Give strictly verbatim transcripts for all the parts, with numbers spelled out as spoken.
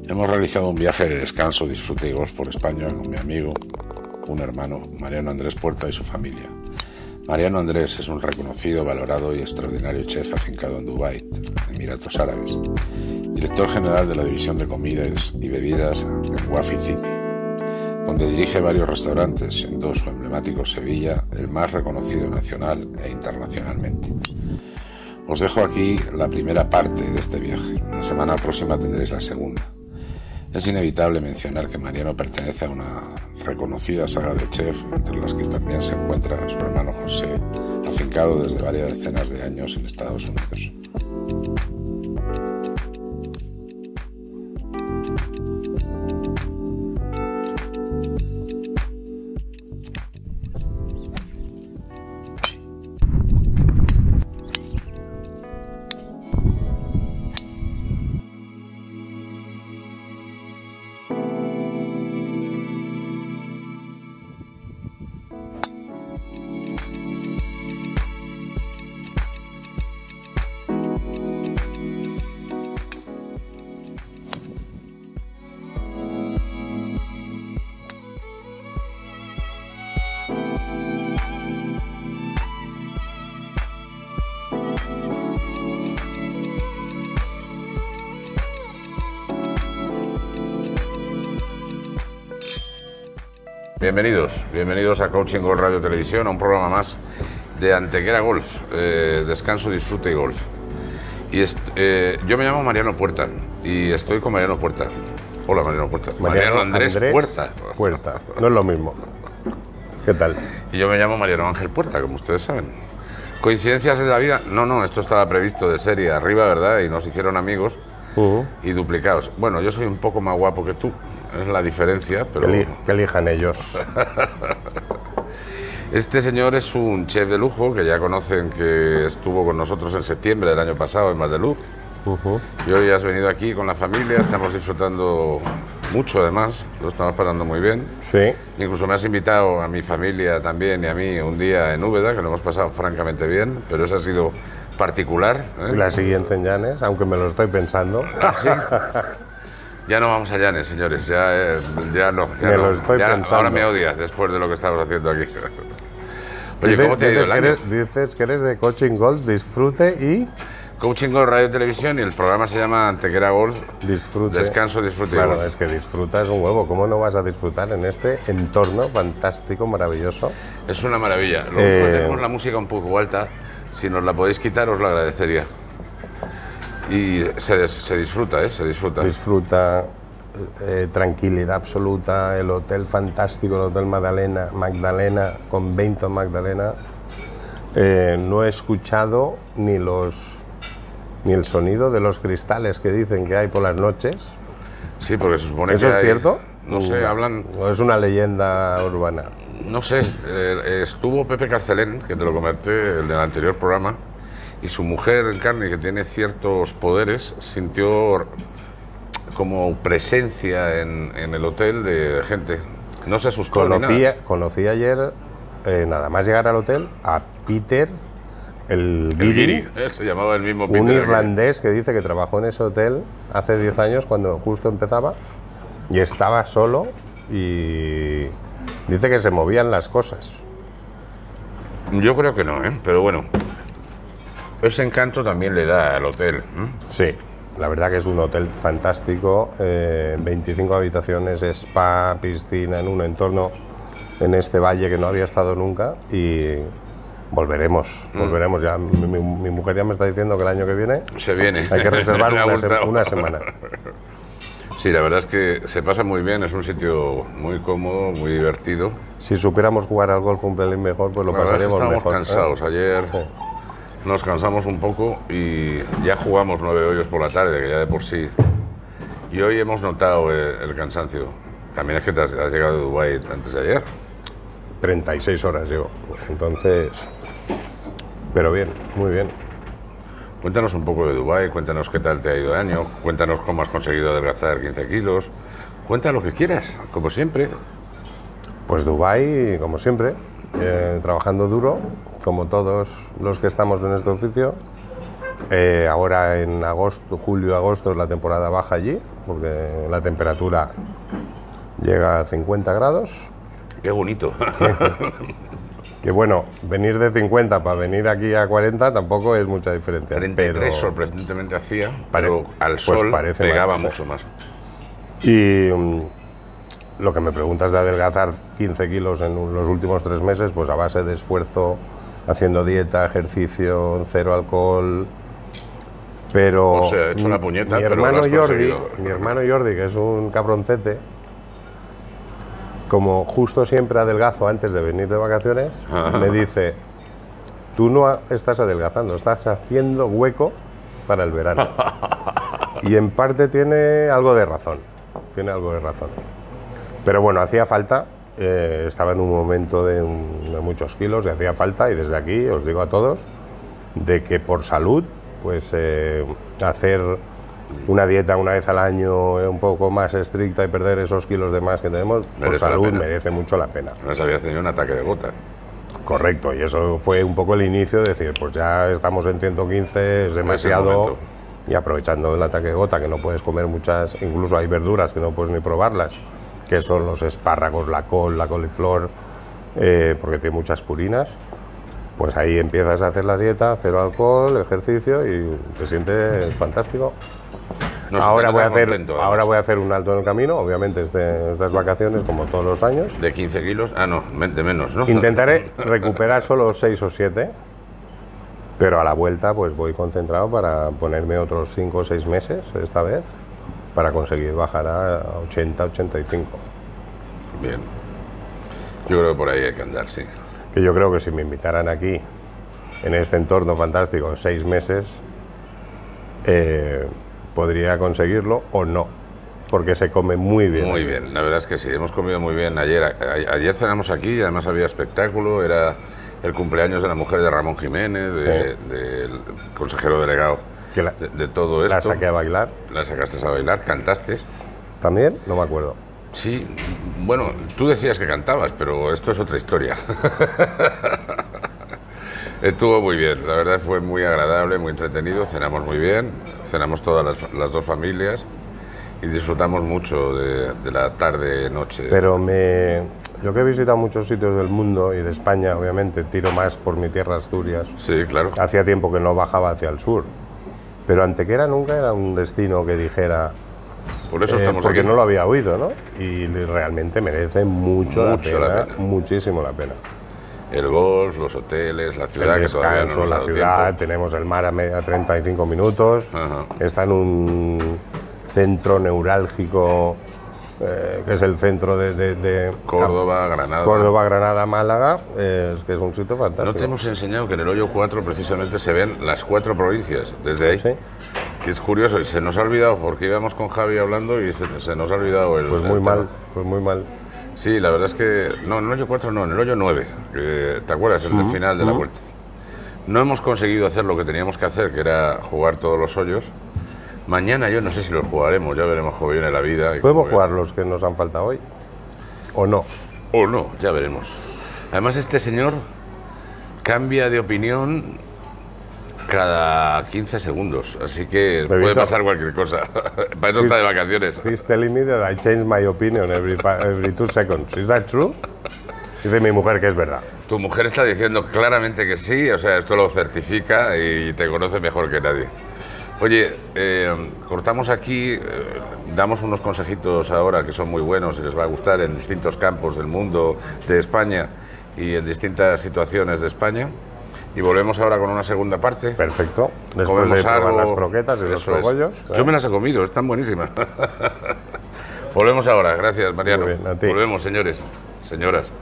Hemos realizado un viaje de descanso, disfrute y golf por España con mi amigo, un hermano, Mariano Andrés Puerta, y su familia. Mariano Andrés es un reconocido, valorado y extraordinario chef afincado en Dubái, Emiratos Árabes, director general de la división de comidas y bebidas en Wafi City, donde dirige varios restaurantes, siendo su emblemático Sevilla el más reconocido nacional e internacionalmente. Os dejo aquí la primera parte de este viaje. La semana próxima tendréis la segunda. Es inevitable mencionar que Mariano pertenece a una reconocida saga de chefs, entre las que también se encuentra su hermano José, afincado desde varias decenas de años en Estados Unidos. Bienvenidos, bienvenidos a Coaching Golf Radio Televisión, a un programa más de Antequera Golf, eh, descanso, disfrute y golf. Y est eh, yo me llamo Mariano Puerta y estoy con Mariano Puerta. Hola Mariano Puerta. Mariano, Mariano Andrés, Andrés Puerta. Puerta, no es lo mismo. ¿Qué tal? Y yo me llamo Mariano Ángel Puerta, como ustedes saben. ¿Coincidencias en la vida? No, no, esto estaba previsto de serie arriba, ¿verdad? Y nos hicieron amigos uh-huh. y duplicados. Bueno, yo soy un poco más guapo que tú. Es la diferencia, pero... Que, eli que elijan ellos. Este señor es un chef de lujo que ya conocen, que estuvo con nosotros en septiembre del año pasado en Más de Luz. Uh-huh. Y hoy has venido aquí con la familia, estamos disfrutando mucho además, lo estamos pasando muy bien. Sí. Incluso me has invitado a mi familia también y a mí un día en Úbeda, que lo hemos pasado francamente bien, pero eso ha sido particular. ¿eh? Y la siguiente en Llanes, aunque me lo estoy pensando. ¿Ah, sí? Ya no vamos a Llanes, señores, ya, eh, ya no. Ya me no. lo estoy ya, pensando. Ahora me odias después de lo que estamos haciendo aquí. Oye, dices, ¿cómo te ha ido el año? Que eres, dices que eres de Coaching Golf, disfrute y... Coaching Golf Radio Televisión, y el programa se llama Antequera Golf. Disfrute. Descanso, disfrute. Claro, golf. Es que disfrutas un huevo. ¿Cómo no vas a disfrutar en este entorno fantástico, maravilloso? Es una maravilla. Luego eh... tenemos la música un poco alta. Si nos la podéis quitar, os lo agradecería. Y se, se disfruta, ¿eh? Se disfruta. Disfruta. Eh, tranquilidad absoluta, el hotel fantástico, el Hotel Magdalena, Magdalena con veinte Magdalena. Eh, no he escuchado ni los ni el sonido de los cristales que dicen que hay por las noches. Sí, porque se supone ¿Eso que es hay, cierto? No sé, no, hablan... ¿O es una leyenda urbana? No sé, eh, estuvo Pepe Carcelén, que te lo comenté, el del anterior programa, y su mujer en carne, que tiene ciertos poderes, sintió como presencia en, en el hotel de gente. No se asustó. Conocí, conocí ayer, eh, nada más llegar al hotel, a Peter, el Guiri, eh, se llamaba el mismo Peter, un irlandés que dice que trabajó en ese hotel hace diez años cuando justo empezaba y estaba solo y dice que se movían las cosas. Yo creo que no, ¿eh? Pero bueno, ese encanto también le da al hotel. ¿eh? Sí. La verdad que es un hotel fantástico, eh, veinticinco habitaciones, spa, piscina, en un entorno en este valle que no había estado nunca y volveremos, mm. volveremos ya. Mi, mi, mi mujer ya me está diciendo que el año que viene se viene. Hay que reservar una, se, una semana. Sí, la verdad es que se pasa muy bien, es un sitio muy cómodo, muy divertido. Si supiéramos jugar al golf un pelín mejor, pues lo la pasaríamos mejor. Estamos cansados, ¿eh? Ayer... Sí. Nos cansamos un poco y ya jugamos nueve hoyos por la tarde, que ya de por sí. Y hoy hemos notado el, el cansancio. También es que te has, has llegado de Dubái antes de ayer. treinta y seis horas llevo. Entonces, pero bien, muy bien. Cuéntanos un poco de Dubái, cuéntanos qué tal te ha ido el año, cuéntanos cómo has conseguido adelgazar quince kilos. Cuenta lo que quieras, como siempre. Pues Dubái, como siempre, eh, trabajando duro, como todos los que estamos en este oficio, Eh, ahora en agosto, julio, agosto es la temporada baja allí, porque la temperatura llega a cincuenta grados. Qué bonito. Que bueno, venir de cincuenta para venir aquí a cuarenta tampoco es mucha diferencia. treinta y tres pero sorprendentemente hacía, pare, pero al pues sol parece pegaba más, mucho más. Y um, lo que me preguntas de adelgazar quince kilos en los últimos tres meses, pues a base de esfuerzo, haciendo dieta, ejercicio, cero alcohol. Pero o sea, he hecho una puñeta, mi pero hermano lo has Jordi, conseguido. mi hermano Jordi, que es un cabroncete, como justo siempre adelgazo antes de venir de vacaciones, Ajá. me dice, tú no estás adelgazando, estás haciendo hueco para el verano. Y en parte tiene algo de razón, tiene algo de razón. Pero bueno, hacía falta, eh, estaba en un momento de, un, de muchos kilos y hacía falta, y desde aquí os digo a todos, de que por salud, pues eh, hacer una dieta una vez al año un poco más estricta y perder esos kilos de más que tenemos, por Merece la salud pena. merece mucho la pena. No se había tenido un ataque de gota. Correcto, y eso fue un poco el inicio de decir, pues ya estamos en ciento quince, es demasiado, momento. y aprovechando el ataque de gota, que no puedes comer muchas, incluso hay verduras que no puedes ni probarlas, que son los espárragos, la col, la coliflor, eh, porque tiene muchas purinas. Pues ahí empiezas a hacer la dieta, cero alcohol, ejercicio y te sientes fantástico. No se ahora, te voy a nota hacer, contento, ahora además. voy a hacer un alto en el camino, obviamente este, estas vacaciones, como todos los años. De quince kilos, ah no, de menos, ¿no? Intentaré recuperar solo seis o siete, pero a la vuelta pues voy concentrado para ponerme otros cinco o seis meses esta vez, para conseguir bajar a ochenta, ochenta y cinco. Bien. Yo creo que por ahí hay que andar, sí. Que yo creo que si me invitaran aquí, en este entorno fantástico, seis meses, eh, podría conseguirlo o no, porque se come muy bien. Muy aquí. bien, la verdad es que sí, hemos comido muy bien. Ayer, a, ayer cenamos aquí y además había espectáculo, era el cumpleaños de la mujer de Ramón Jiménez, de, Sí. del consejero delegado Que la, de, de todo esto. la saqué a bailar. La sacaste a bailar, cantaste. ¿También? No me acuerdo. Sí, bueno, tú decías que cantabas, pero esto es otra historia. Estuvo muy bien, la verdad fue muy agradable, muy entretenido, cenamos muy bien, cenamos todas las, las dos familias y disfrutamos mucho de, de la tarde-noche. Pero me, yo que he visitado muchos sitios del mundo y de España, obviamente, tiro más por mi tierra, Asturias. Sí, claro. Hacía tiempo que no bajaba hacia el sur. Pero Antequera nunca era un destino que dijera... Por eso eh, estamos porque aquí. no lo había oído, ¿no? Y realmente merece mucho, Mucho la, la pena, pena. muchísimo la pena. El golf, los hoteles, la ciudad, El que todavía no descanso, nos ha la dado ciudad, tiempo. tenemos el mar a media treinta y cinco minutos, Ajá. está en un centro neurálgico, eh, que es el centro de, de, de Córdoba, Granada. Córdoba, Granada, Málaga, eh, es que es un sitio No fantástico. te hemos enseñado que en el hoyo cuatro precisamente se ven las cuatro provincias, desde ahí. Sí. Que es curioso, y se nos ha olvidado, porque íbamos con Javi hablando y se, se nos ha olvidado el... Pues el muy tema. mal, pues muy mal. Sí, la verdad es que... No, en el hoyo cuatro no, en el hoyo nueve. Que, ¿te acuerdas? El del final de la vuelta. No hemos conseguido hacer lo que teníamos que hacer, que era jugar todos los hoyos. Mañana yo no sé si los jugaremos, ya veremos cómo viene la vida. Y ¿Podemos cómo jugar los que nos han faltado hoy? ¿O no? O no, ya veremos. Además, este señor cambia de opinión cada quince segundos, así que Bebito. puede pasar cualquier cosa. Para eso está de vacaciones. He's telling me that I change my opinion every, fi- every two seconds. Is that true? Dice mi mujer que es verdad. Tu mujer está diciendo claramente que sí, o sea, esto lo certifica y te conoce mejor que nadie. Oye, eh, cortamos aquí, eh, damos unos consejitos ahora que son muy buenos y les va a gustar en distintos campos del mundo, de España y en distintas situaciones de España. Y volvemos ahora con una segunda parte. Perfecto. Después Comemos de probar algo. las croquetas y los Eso es. cogollos. ¿eh? Yo me las he comido, están buenísimas. Volvemos ahora, gracias Mariano. Muy bien, a ti. Volvemos, señores, señoras.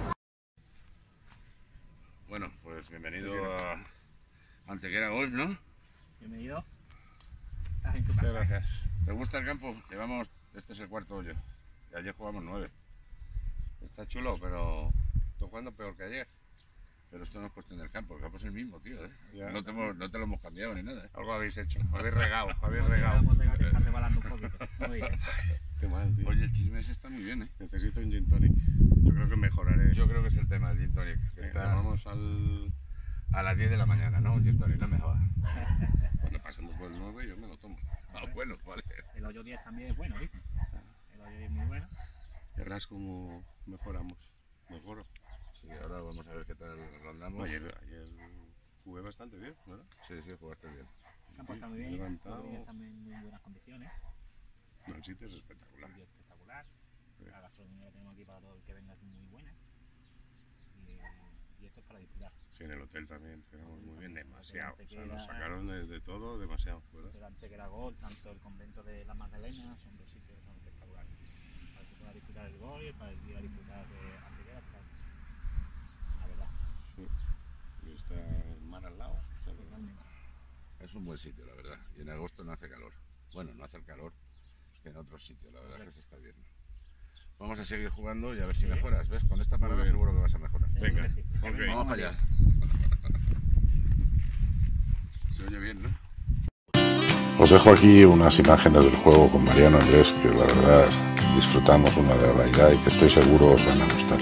Bueno, pues bienvenido a Antequera Golf, ¿no? Bienvenido. Estás en tu casa. Gracias. ¿Te gusta el campo? Llevamos, este es el cuarto hoyo. Y ayer jugamos nueve. Está chulo, pero estoy jugando peor que ayer. Pero esto no es cuestión del campo, el campo es el mismo, tío. ¿eh? Ya. No, te hemos- no te lo hemos cambiado ni nada. ¿eh? Algo habéis hecho, habéis regado, habéis regado. Vamos a que está rebalando un poquito. Muy bien. Qué mal, tío. Oye, el chisme ese está muy bien, ¿eh? Necesito un gin tonic. Yo creo que mejoraré. Yo creo que es el tema del gin tonic. que Venga, está vamos al... a las diez de la mañana, ¿no? Un gin tonic, no me jodas. Bueno, ¿para pasemos por el nueve y yo me lo tomo. Ah, bueno, vale. El hoyo diez también es bueno, ¿viste? El hoyo diez es muy bueno. Ya verás cómo mejoramos. Mejoro. Sí, ahora vamos a ver qué tal rondamos. Ayer, ayer jugué bastante bien, ¿verdad? Sí, sí, jugaste bien. Se han puesto muy me he bien. levantado. Los días también en muy buenas condiciones. No, el sitio es espectacular. El día espectacular. Sí. La gastronomía que tenemos aquí para todo el que venga es muy buena. Y, y esto es para disfrutar. Sí, en el hotel también cenamos muy bien, demasiado. Antes O sea, que nos era- sacaron de, de todo demasiado, ¿verdad? Antes que era Gol, tanto el convento de la Magdalena, son dos sitios que son espectaculares. Para que pueda disfrutar del Gol y para ir a disfrutar de Antequera, tal. La verdad, Sí. Y está el mar al lado. O sea, que- totalmente. Es un buen sitio, la verdad. Y en agosto no hace calor. Bueno, no hace el calor que en otros sitios, la verdad que se está bien. Vamos a seguir jugando y a ver si Sí. mejoras, ¿ves? Con esta parada Muy bien. seguro que vas a mejorar. Seguro Venga, que sí. ok. Vamos para allá. Se oye bien, ¿no? Os dejo aquí unas imágenes del juego con Mariano Andrés que la verdad disfrutamos una barbaridad y que estoy seguro os van a gustar.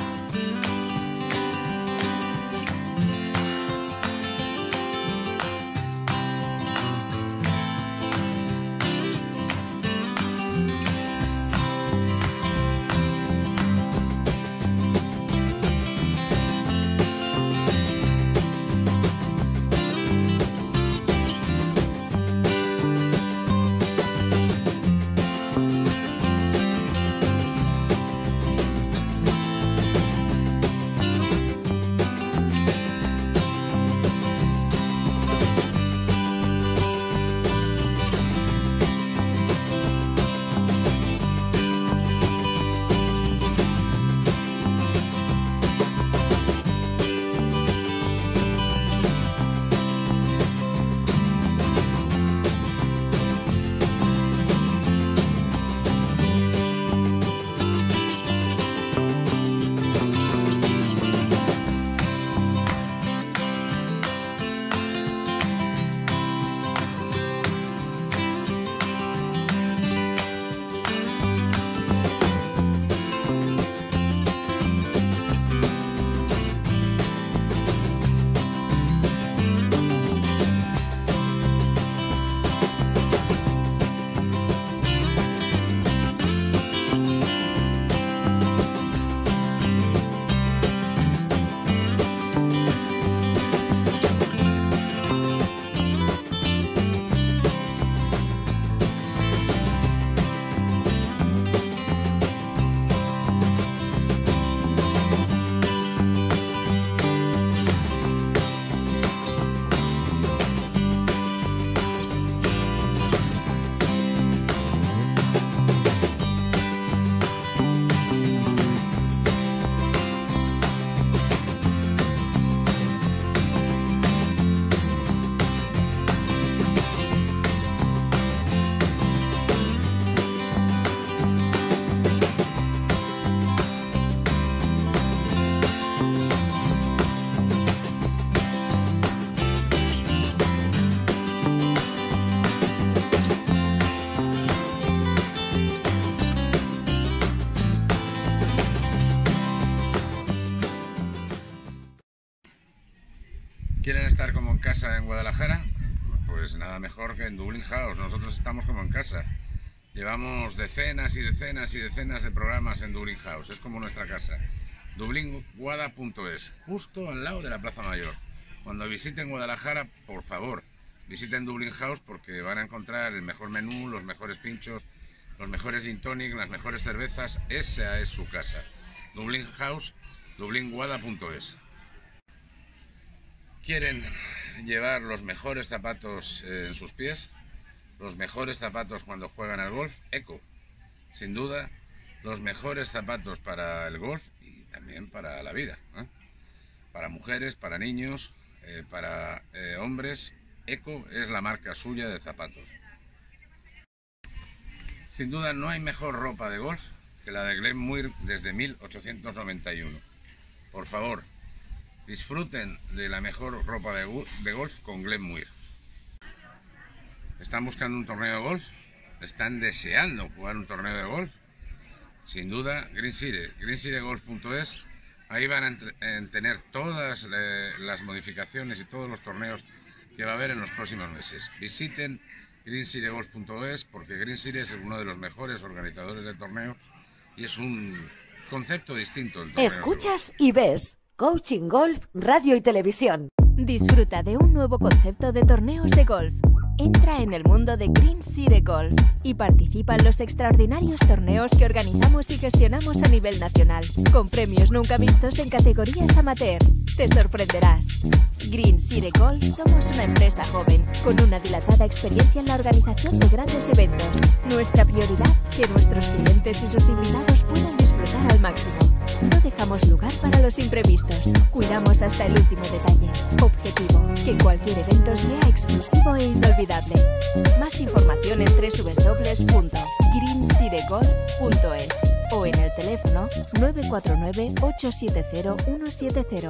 ¿Quieren estar como en casa en Guadalajara? Pues nada mejor que en Dublin House. Nosotros estamos como en casa. Llevamos decenas y decenas y decenas de programas en Dublin House. Es como nuestra casa. dublin guada punto es, justo al lado de la Plaza Mayor. Cuando visiten Guadalajara, por favor, visiten Dublin House porque van a encontrar el mejor menú, los mejores pinchos, los mejores gin tonic, las mejores cervezas. Esa es su casa. Dublin House, dublin guada punto es. ¿Quieren llevar los mejores zapatos en sus pies? Los mejores zapatos cuando juegan al golf, Eco. Sin duda, los mejores zapatos para el golf y también para la vida, ¿eh? Para mujeres, para niños, eh, para eh, hombres, Eco es la marca suya de zapatos. Sin duda no hay mejor ropa de golf que la de Glen Muir desde mil ochocientos noventa y uno. Por favor, disfruten de la mejor ropa de, de golf con Glen Muir. ¿Están buscando un torneo de golf? ¿Están deseando jugar un torneo de golf? Sin duda, Green City, green city golf punto es. Ahí van a entre, en tener todas eh, las modificaciones y todos los torneos que va a haber en los próximos meses. Visiten green city golf punto es porque Green City es uno de los mejores organizadores de torneos y es un concepto distinto del torneo. Escuchas y ves Coaching Golf, Radio y Televisión. Disfruta de un nuevo concepto de torneos de golf. Entra en el mundo de Green City Golf y participa en los extraordinarios torneos que organizamos y gestionamos a nivel nacional, con premios nunca vistos en categorías amateur. Te sorprenderás. Green City Golf somos una empresa joven, con una dilatada experiencia en la organización de grandes eventos. Nuestra prioridad, que nuestros clientes y sus invitados puedan disfrutar al máximo. No dejamos lugar para los imprevistos. Cuidamos hasta el último detalle. Objetivo, que cualquier evento sea exclusivo e inolvidable. Más información en doble u doble u doble u punto green city golf punto es o en el teléfono nueve cuatro nueve, ocho siete cero, uno siete cero.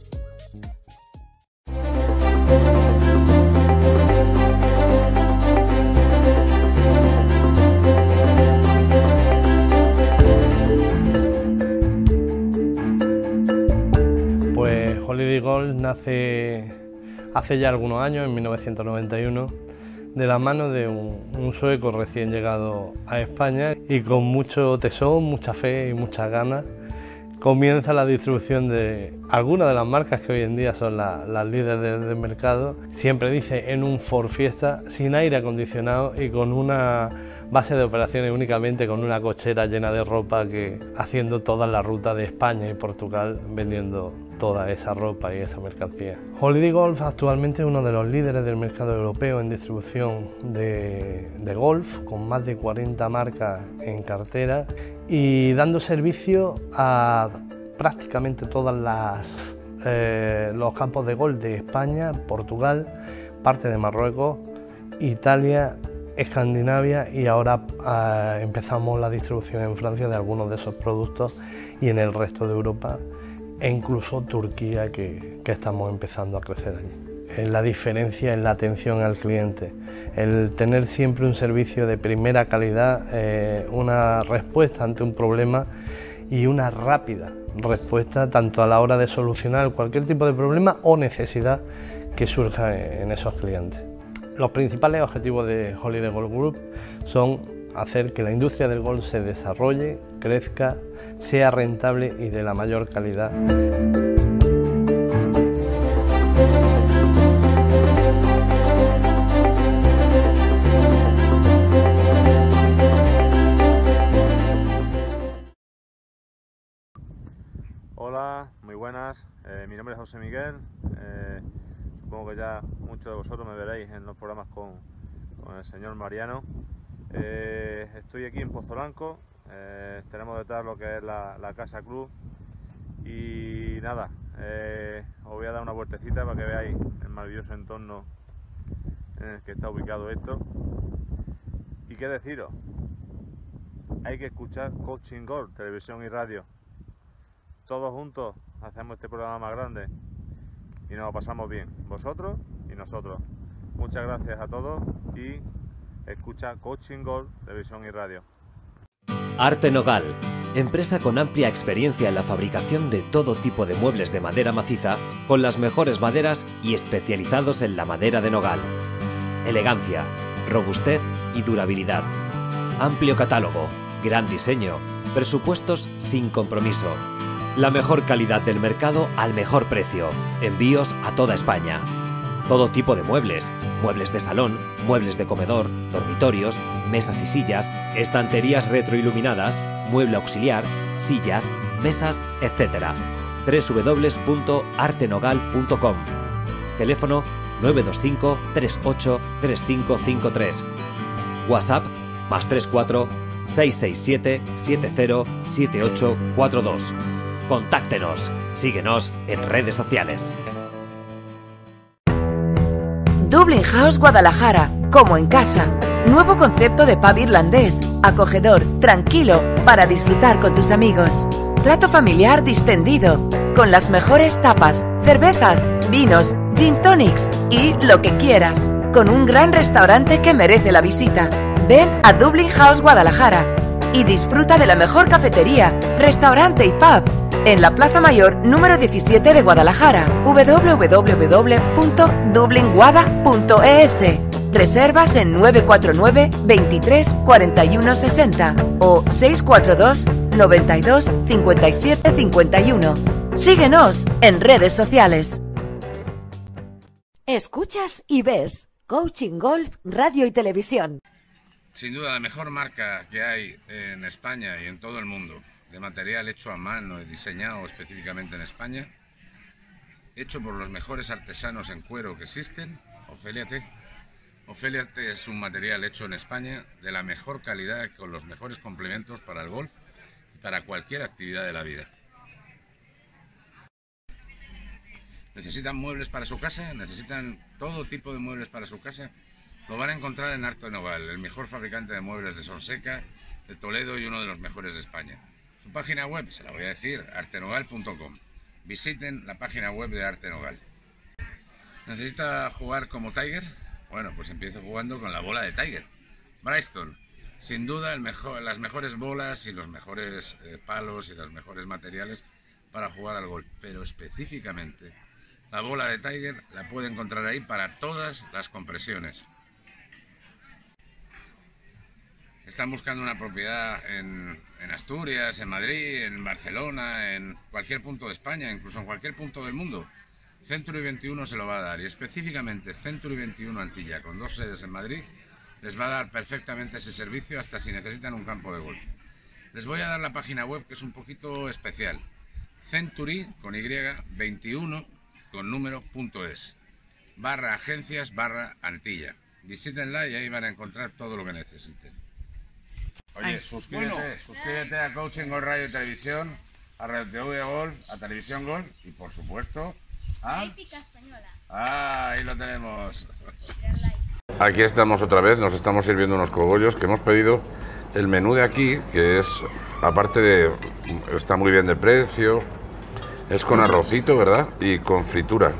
Holiday Golf nace hace ya algunos años, en mil novecientos noventa y uno, de la mano de un, un sueco recién llegado a España y con mucho tesón, mucha fe y muchas ganas comienza la distribución de algunas de las marcas que hoy en día son la, las líderes del, del mercado. Siempre dice en un Ford Fiesta, sin aire acondicionado y con una base de operaciones únicamente con una cochera llena de ropa, que haciendo toda la ruta de España y Portugal vendiendo toda esa ropa y esa mercancía. Holiday Golf actualmente es uno de los líderes del mercado europeo en distribución de, de golf, con más de cuarenta marcas en cartera y dando servicio a prácticamente todas las eh, los campos de golf de España, Portugal, parte de Marruecos, Italia, Escandinavia y ahora eh, empezamos la distribución en Francia de algunos de esos productos y en el resto de Europa e incluso Turquía, que, que estamos empezando a crecer allí. La diferencia es la atención al cliente, el tener siempre un servicio de primera calidad, eh, una respuesta ante un problema y una rápida respuesta tanto a la hora de solucionar cualquier tipo de problema o necesidad que surja en esos clientes. Los principales objetivos de Holiday Golf Group son hacer que la industria del golf se desarrolle, crezca, sea rentable y de la mayor calidad. Hola, muy buenas, eh, mi nombre es José Miguel, eh, supongo que ya muchos de vosotros me veréis en los programas con, con el señor Mariano. Eh, estoy aquí en Pozo Blanco, eh, tenemos detrás lo que es la, la Casa Club y nada, eh, os voy a dar una vueltecita para que veáis el maravilloso entorno en el que está ubicado esto. Y qué deciros, hay que escuchar Coaching Golf, televisión y radio. Todos juntos hacemos este programa más grande y nos lo pasamos bien, vosotros y nosotros. Muchas gracias a todos y escucha Coaching Golf, televisión y radio. Arte Nogal, empresa con amplia experiencia en la fabricación de todo tipo de muebles de madera maciza, con las mejores maderas y especializados en la madera de nogal. Elegancia, robustez y durabilidad. Amplio catálogo, gran diseño, presupuestos sin compromiso. La mejor calidad del mercado al mejor precio. Envíos a toda España. Todo tipo de muebles, muebles de salón, muebles de comedor, dormitorios, mesas y sillas, estanterías retroiluminadas, mueble auxiliar, sillas, mesas, etcétera. doble u doble u doble u punto arte nogal punto com. Teléfono nueve dos cinco, tres ocho, tres cinco cinco tres. WhatsApp más tres cuatro, seis seis siete, siete cero, siete ocho cuatro dos. Contáctenos, síguenos en redes sociales. Dublin House Guadalajara, como en casa. Nuevo concepto de pub irlandés, acogedor, tranquilo, para disfrutar con tus amigos. Trato familiar distendido, con las mejores tapas, cervezas, vinos, gin tonics y lo que quieras. Con un gran restaurante que merece la visita. Ven a Dublin House Guadalajara y disfruta de la mejor cafetería, restaurante y pub en la Plaza Mayor número diecisiete de Guadalajara, doble u doble u doble u punto dublin guada punto e s. Reservas en nueve cuatro nueve, veintitrés, cuarenta y uno sesenta o seis cuatro dos, noventa y dos, cincuenta y siete cincuenta y uno. Síguenos en redes sociales. Escuchas y ves Coaching Golf, Radio y Televisión. Sin duda la mejor marca que hay en España y en todo el mundo de material hecho a mano y diseñado específicamente en España, hecho por los mejores artesanos en cuero que existen, Ofelia T. Ofelia T es un material hecho en España de la mejor calidad, con los mejores complementos para el golf y para cualquier actividad de la vida. ¿Necesitan muebles para su casa? ¿Necesitan todo tipo de muebles para su casa? Lo van a encontrar en Arte Nogal, el mejor fabricante de muebles de Sonseca, de Toledo y uno de los mejores de España. Su página web, se la voy a decir, arte nogal punto com. Visiten la página web de Arte Nogal. ¿Necesita jugar como Tiger? Bueno, pues empiece jugando con la bola de Tiger. Bristol, sin duda el mejor, las mejores bolas y los mejores eh, palos y los mejores materiales para jugar al golf, pero específicamente la bola de Tiger la puede encontrar ahí para todas las compresiones. Están buscando una propiedad en, en Asturias, en Madrid, en Barcelona, en cualquier punto de España, incluso en cualquier punto del mundo. Century veintiuno se lo va a dar, y específicamente Century veintiuno Antilla, con dos sedes en Madrid, les va a dar perfectamente ese servicio hasta si necesitan un campo de golf. Les voy a dar la página web, que es un poquito especial. Century, con Y, veintiuno, con número, punto es, barra agencias, barra Antilla. Visítenla y ahí van a encontrar todo lo que necesiten. Oye, Ay, suscríbete, bueno. suscríbete a Coaching Golf, Radio y Televisión, a Radio T V Golf, a Televisión Golf y, por supuesto, a... Épica Española. Ah, ahí lo tenemos. Aquí estamos otra vez, nos estamos sirviendo unos cogollos que hemos pedido. El menú de aquí, que es, aparte de, está muy bien de precio, es con arrocito, ¿verdad? Y con fritura.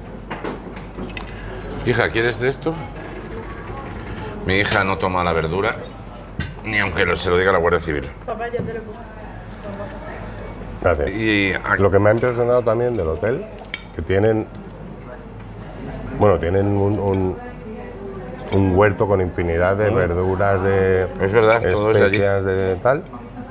Hija, ¿quieres de esto? Mi hija no toma la verdura, ni aunque lo, se lo diga la Guardia Civil. Papá, yo te lo he puesto. Gracias. Y aquí... Lo que me ha impresionado también del hotel, que tienen, bueno, tienen un, un, un huerto con infinidad de verduras, de es verdad, todo especias, de tal,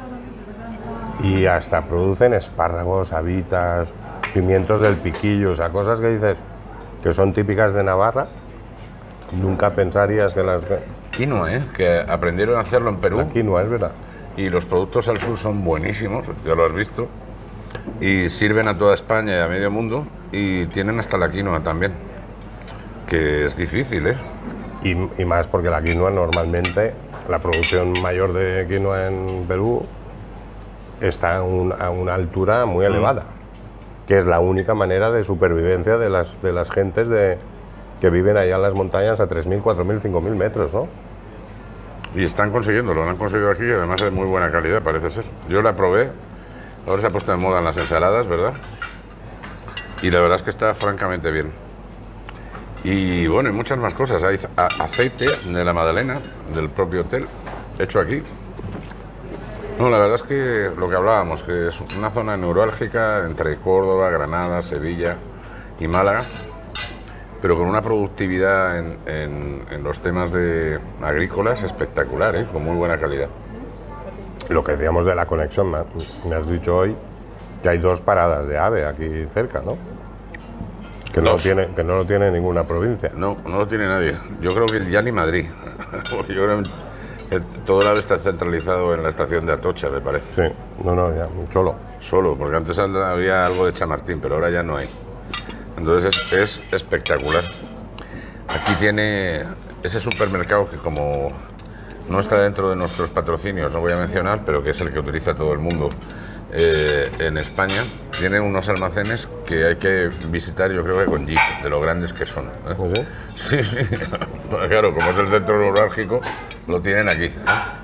y hasta producen espárragos, habitas, pimientos del piquillo, o sea, cosas que dices que son típicas de Navarra, nunca pensarías que las... Quinoa, ¿eh? Que aprendieron a hacerlo en Perú. La quinoa, es verdad. Y los productos al sur son buenísimos, ya lo has visto, y sirven a toda España y a medio mundo, y tienen hasta la quinoa también, que es difícil, ¿eh? Y, y más porque la quinoa normalmente, la producción mayor de quinoa en Perú está a, un, a una altura muy elevada, mm. que es la única manera de supervivencia de las, de las gentes de, que viven allá en las montañas a tres mil, cuatro mil, cinco mil metros, ¿no? Y están consiguiéndolo, lo han conseguido aquí, y además de muy buena calidad, parece ser. Yo la probé, ahora se ha puesto de moda en las ensaladas, ¿verdad? Y la verdad es que está francamente bien. Y bueno, y muchas más cosas. Hay aceite de la Magdalena, del propio hotel, hecho aquí. No, la verdad es que lo que hablábamos, que es una zona neurálgica entre Córdoba, Granada, Sevilla y Málaga, pero con una productividad en, en, en los temas de agrícolas espectacular, ¿eh? Con muy buena calidad. Lo que decíamos de la conexión, me has dicho hoy que hay dos paradas de AVE aquí cerca, ¿no? Que no, lo tiene, que no lo tiene ninguna provincia. No, no lo tiene nadie. Yo creo que ya ni Madrid. Porque yo creo que todo el AVE está centralizado en la estación de Atocha, me parece. Sí, no, no, ya, solo. Solo, porque antes había algo de Chamartín, pero ahora ya no hay. Entonces es, es espectacular. Aquí tiene ese supermercado que, como no está dentro de nuestros patrocinios, no voy a mencionar, pero que es el que utiliza todo el mundo eh, en España, tiene unos almacenes que hay que visitar, yo creo que con jeep, de lo grandes que son, ¿eh? ¿Sí? Sí, sí. Claro, como es el centro neurálgico, lo tienen aquí, ¿eh?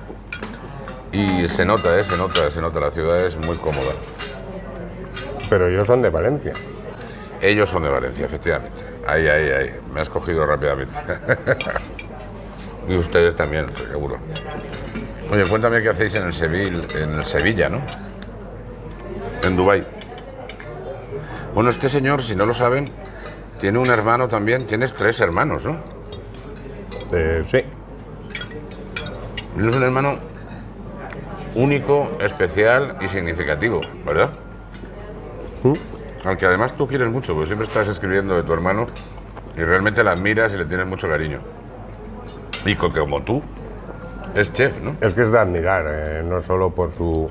Y se nota, ¿eh? se nota, se nota, la ciudad es muy cómoda. Pero ellos son de Valencia. Ellos son de Valencia, efectivamente. Ahí, ahí, ahí. Me has cogido rápidamente. Y ustedes también, seguro. Oye, cuéntame qué hacéis en el Sevilla, en el Sevilla, ¿no? en Dubái. Bueno, este señor, si no lo saben, tiene un hermano también. Tienes tres hermanos, ¿no? Eh, sí. Es un hermano único, especial y significativo, ¿verdad? ¿Mm? Al que además tú quieres mucho, porque siempre estás escribiendo de tu hermano y realmente la admiras y le tienes mucho cariño. Y co- como tú, es chef, ¿no? Es que es de admirar, eh, no solo por su,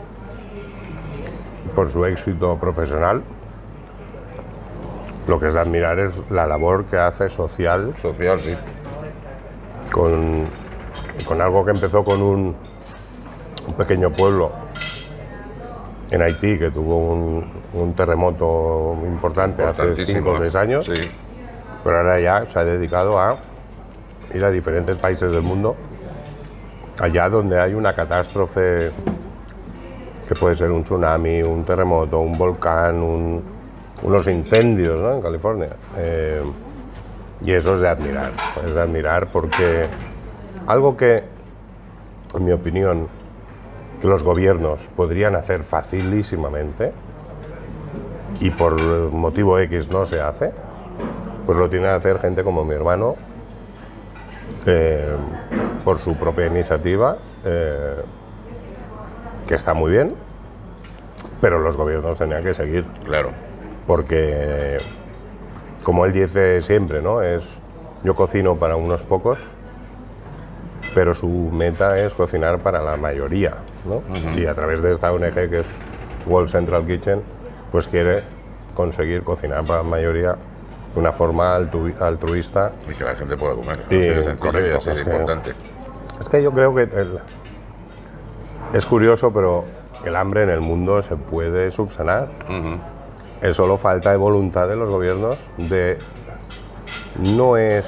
por su éxito profesional, lo que es de admirar es la labor que hace social, Social, sí. con, con algo que empezó con un, un pequeño pueblo en Haití que tuvo un, un terremoto importante hace Importantísimo, cinco o seis años, Sí. pero ahora ya se ha dedicado a ir a diferentes países del mundo, allá donde hay una catástrofe que puede ser un tsunami, un terremoto, un volcán, un, unos incendios, ¿no? En California. Eh, y eso es de admirar, es de admirar porque algo que, en mi opinión, que los gobiernos podrían hacer facilísimamente y por motivo X no se hace, pues lo tiene que hacer gente como mi hermano, eh, por su propia iniciativa, eh, que está muy bien, pero los gobiernos tenían que seguir, Claro. porque, como él dice siempre, ¿no? Es, yo cocino para unos pocos, pero su meta es cocinar para la mayoría, ¿no? Uh-huh. Y a través de esta O N G, que es World Central Kitchen, pues quiere conseguir cocinar para la mayoría de una forma altru altruista. Y que la gente pueda comer. Y, es sencillo, correcto, y así es es que- importante. Es que yo creo que el- es curioso, pero el hambre en el mundo se puede subsanar. Uh-huh. Es solo falta de voluntad de los gobiernos de... No es,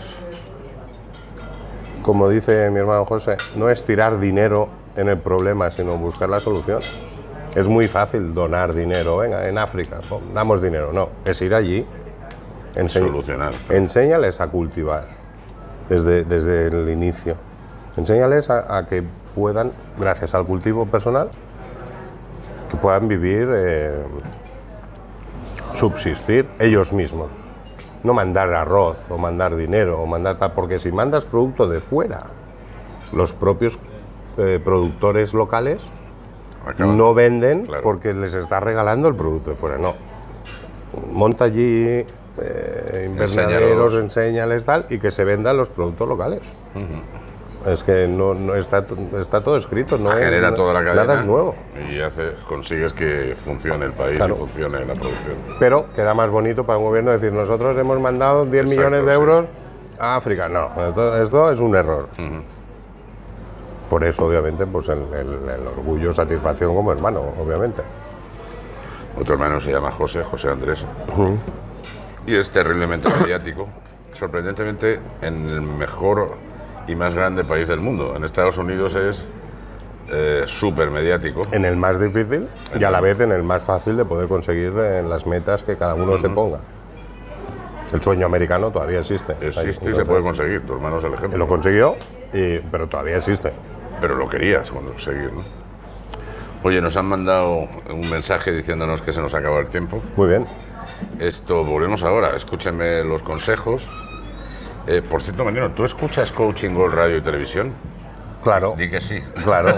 como dice mi hermano José, no es tirar dinero en el problema, sino buscar la solución. Es muy fácil donar dinero, venga, en África, pum, damos dinero. No, es ir allí, ense- Solucionar. enséñales a cultivar desde, desde el inicio. Enséñales a, a que puedan, gracias al cultivo personal, que puedan vivir, eh, subsistir ellos mismos. No mandar arroz o mandar dinero o mandar tal, porque si mandas producto de fuera, los propios eh, productores locales Acaban. no venden, Claro. porque les está regalando el producto de fuera. No. Monta allí eh, invernaderos, Enséñalos. enséñales tal, y que se vendan los productos locales. Es que no, no está, está todo escrito, no es, Genera no- toda la cadena. nada es nuevo. Y hace, consigues que funcione el país Claro. y funcione la producción. Pero queda más bonito para un gobierno decir, nosotros hemos mandado diez Exacto, millones de sí. euros a África. No, esto, esto es un error. Ujú. Por eso, obviamente, pues el, el- el orgullo, satisfacción como hermano, obviamente. Otro hermano se llama José, José Andrés. Y es terriblemente mediático. Sorprendentemente, en el mejor y más grande país del mundo. En Estados Unidos es eh, súper mediático. En el más difícil y a la vez en el más fácil de poder conseguir eh, las metas que cada uno se ponga. El sueño americano todavía existe. Existe y se Entonces, puede conseguir. Tu hermano es el ejemplo. Lo consiguió, y- pero todavía existe. Pero lo querías conseguir, ¿no? Oye, nos han mandado un mensaje diciéndonos que se nos acaba el tiempo. Muy bien. Esto, volvemos ahora. Escúchenme los consejos. Eh, por cierto, Mariano, ¿tú escuchas Coaching Gold Radio y Televisión? Claro, Di que sí. claro.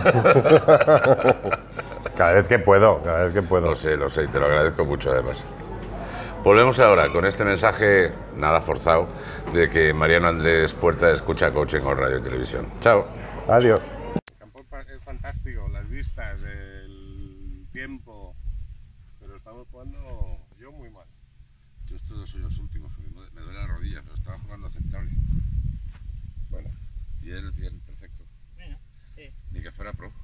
Cada vez que puedo, cada vez que puedo. Lo sé, lo sé, y te lo agradezco mucho además. Volvemos ahora con este mensaje, nada forzado, de que Mariano Andrés Puerta escucha Coaching Gold Radio y Televisión. Chao. Adiós. El campo es fantástico, las vistas, el tiempo, pero estamos jugando yo muy mal. Yo estos dos soy los últimos, me duele la rodilla, pero estaba jugando aceptable. Bueno, Y él bien, perfecto. Bueno, sí. Ni que fuera pro.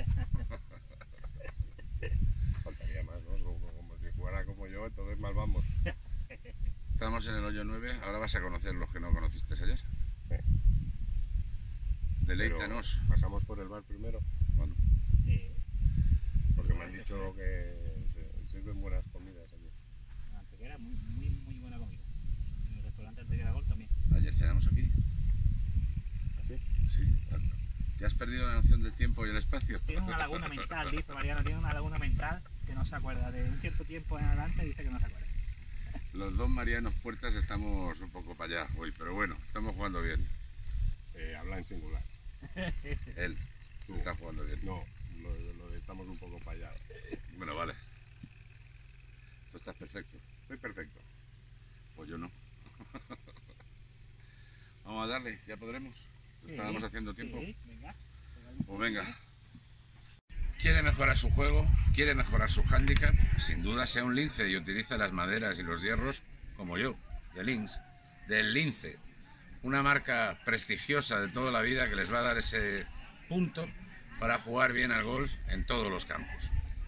faltaría más, ¿no? Como, como si jugara como yo, entonces mal vamos. Estamos en el hoyo nueve, ahora vas a conocer los que no conociste ayer. Sí. Deleítanos. Pero pasamos por el bar primero, Bueno, Sí. porque me han dicho que se sirven buenas comidas allí. Antequera, muy, muy, muy buena comida. En el restaurante Antequera Gold también. ayer cenamos aquí. ¿Sí? Sí. ¿Ya has perdido la noción del tiempo y el espacio? Tienes una laguna mental, dice Mariano, tienes una laguna mental que que no se acuerda. De un cierto tiempo en adelante dice que no se acuerda. Los dos Marianos Puertas estamos un poco para allá hoy, pero bueno, estamos jugando bien. Eh, habla en singular. Él Tú está jugando bien. No, lo, lo de estamos un poco para allá. Bueno, vale. Tú estás perfecto. Estoy perfecto. Pues yo no. Vamos a darle, ya podremos. Sí, Estábamos haciendo tiempo. Sí, venga. Pues venga. ¿Quiere mejorar su juego? ¿Quiere mejorar su hándicap? Sin duda sea un lince y utiliza las maderas y los hierros como yo, de Lince, del Lince. Una marca prestigiosa de toda la vida que les va a dar ese punto para jugar bien al golf en todos los campos.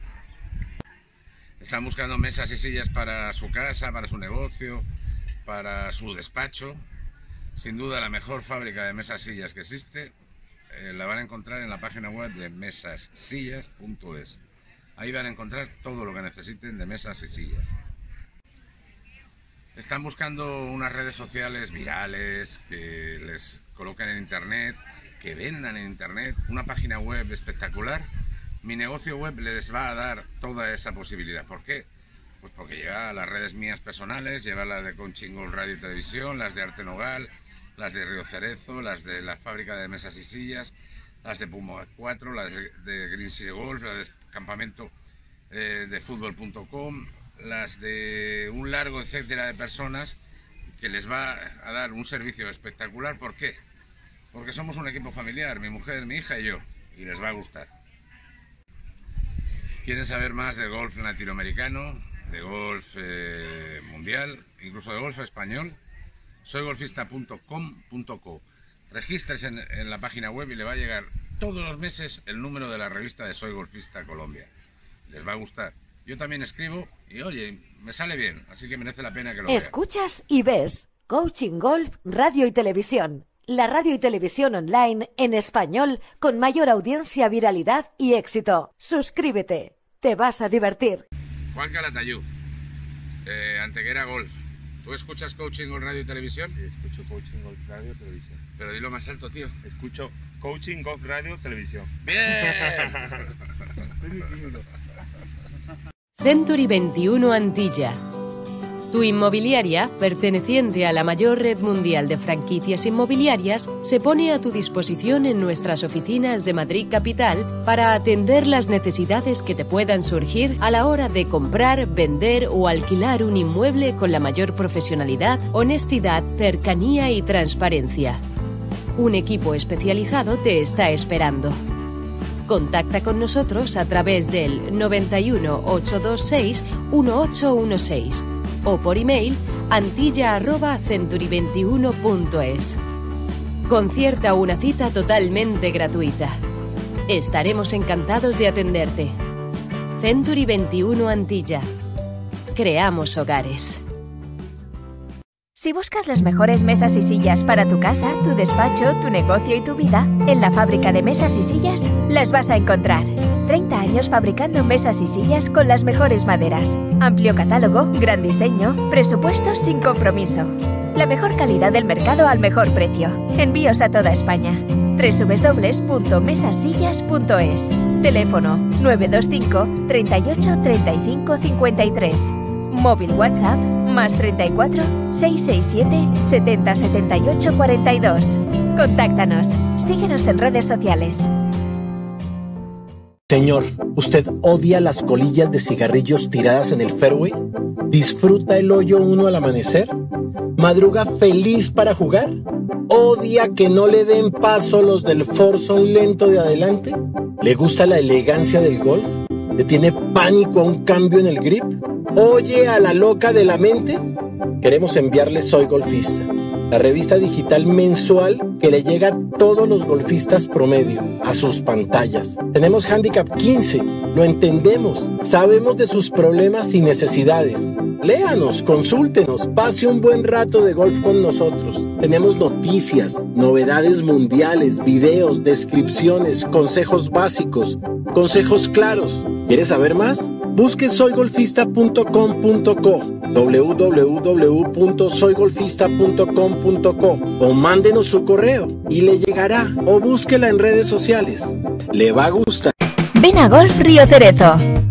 Están buscando mesas y sillas para su casa, para su negocio, para su despacho. Sin duda la mejor fábrica de mesas y sillas que existe eh, la van a encontrar en la página web de mesas sillas punto es. Ahí van a encontrar todo lo que necesiten de mesas y sillas. Están buscando unas redes sociales virales que les coloquen en internet, que vendan en internet, una página web espectacular. Mi negocio web les va a dar toda esa posibilidad. ¿Por qué? Pues porque lleva las redes mías personales, lleva las de Coaching Golf Radio y Televisión, las de Arte Nogal, las de Río Cerezo, las de la fábrica de mesas y sillas, las de Puma cuatro, las de, de Green City Golf, las de campamento eh, de fútbol punto com, las de un largo etcétera de personas que les va a dar un servicio espectacular. ¿Por qué? Porque somos un equipo familiar, mi mujer, mi hija y yo, y les va a gustar. ¿Quieren saber más de golf latinoamericano, de golf eh, mundial, incluso de golf español? soy golfista punto com punto co. Regístrese en, en la página web y le va a llegar todos los meses el número de la revista de Soy Golfista Colombia. Les va a gustar. Yo también escribo y oye, me sale bien, así que merece la pena que lo vean. Escuchas y ves Coaching Golf Radio y Televisión. La radio y televisión online en español con mayor audiencia, viralidad y éxito. Suscríbete. Te vas a divertir. Juan Calatayud, eh, Antequera Golf. ¿Tú escuchas Coaching Golf Radio y Televisión? Sí, escucho Coaching Golf Radio y Televisión. Pero dilo más alto, tío. Escucho Coaching Golf Radio Televisión. ¡Bien! Century veintiuno Antilla. Tu inmobiliaria, perteneciente a la mayor red mundial de franquicias inmobiliarias, se pone a tu disposición en nuestras oficinas de Madrid Capital para atender las necesidades que te puedan surgir a la hora de comprar, vender o alquilar un inmueble con la mayor profesionalidad, honestidad, cercanía y transparencia. Un equipo especializado te está esperando. Contacta con nosotros a través del noventa y uno, ochocientos veintiséis, dieciocho dieciséis o por email antilla arroba century veintiuno punto es. Concierta una cita totalmente gratuita. Estaremos encantados de atenderte. Century veintiuno Antilla. Creamos hogares. Si buscas las mejores mesas y sillas para tu casa, tu despacho, tu negocio y tu vida, en la fábrica de mesas y sillas las vas a encontrar. treinta años fabricando mesas y sillas con las mejores maderas. Amplio catálogo, gran diseño, presupuestos sin compromiso. La mejor calidad del mercado al mejor precio. Envíos a toda España. doble u doble u doble u punto mesas sillas punto es. Teléfono nueve dos cinco, treinta y ocho, treinta y cinco, cincuenta y tres. Móvil WhatsApp más treinta y cuatro, seiscientos sesenta y siete, setenta, setenta y ocho, cuarenta y dos. Contáctanos. Síguenos en redes sociales. Señor, ¿usted odia las colillas de cigarrillos tiradas en el fairway? ¿Disfruta el hoyo uno al amanecer? ¿Madruga feliz para jugar? ¿Odia que no le den paso los del foursome lento de adelante? ¿Le gusta la elegancia del golf? ¿Le tiene pánico a un cambio en el grip? ¿Oye a la loca de la mente? Queremos enviarle Soy Golfista, la revista digital mensual que le llega a todos los golfistas promedio, a sus pantallas. Tenemos Handicap quince, lo entendemos, sabemos de sus problemas y necesidades. Léanos, consúltenos, pase un buen rato de golf con nosotros. Tenemos noticias, novedades mundiales, videos, descripciones, consejos básicos, consejos claros. ¿Quieres saber más? Busque soy golfista punto com punto co, doble u doble u doble u punto soy golfista punto com punto co o mándenos su correo y le llegará, o búsquela en redes sociales. Le va a gustar. Ven a Golf Río Cerezo.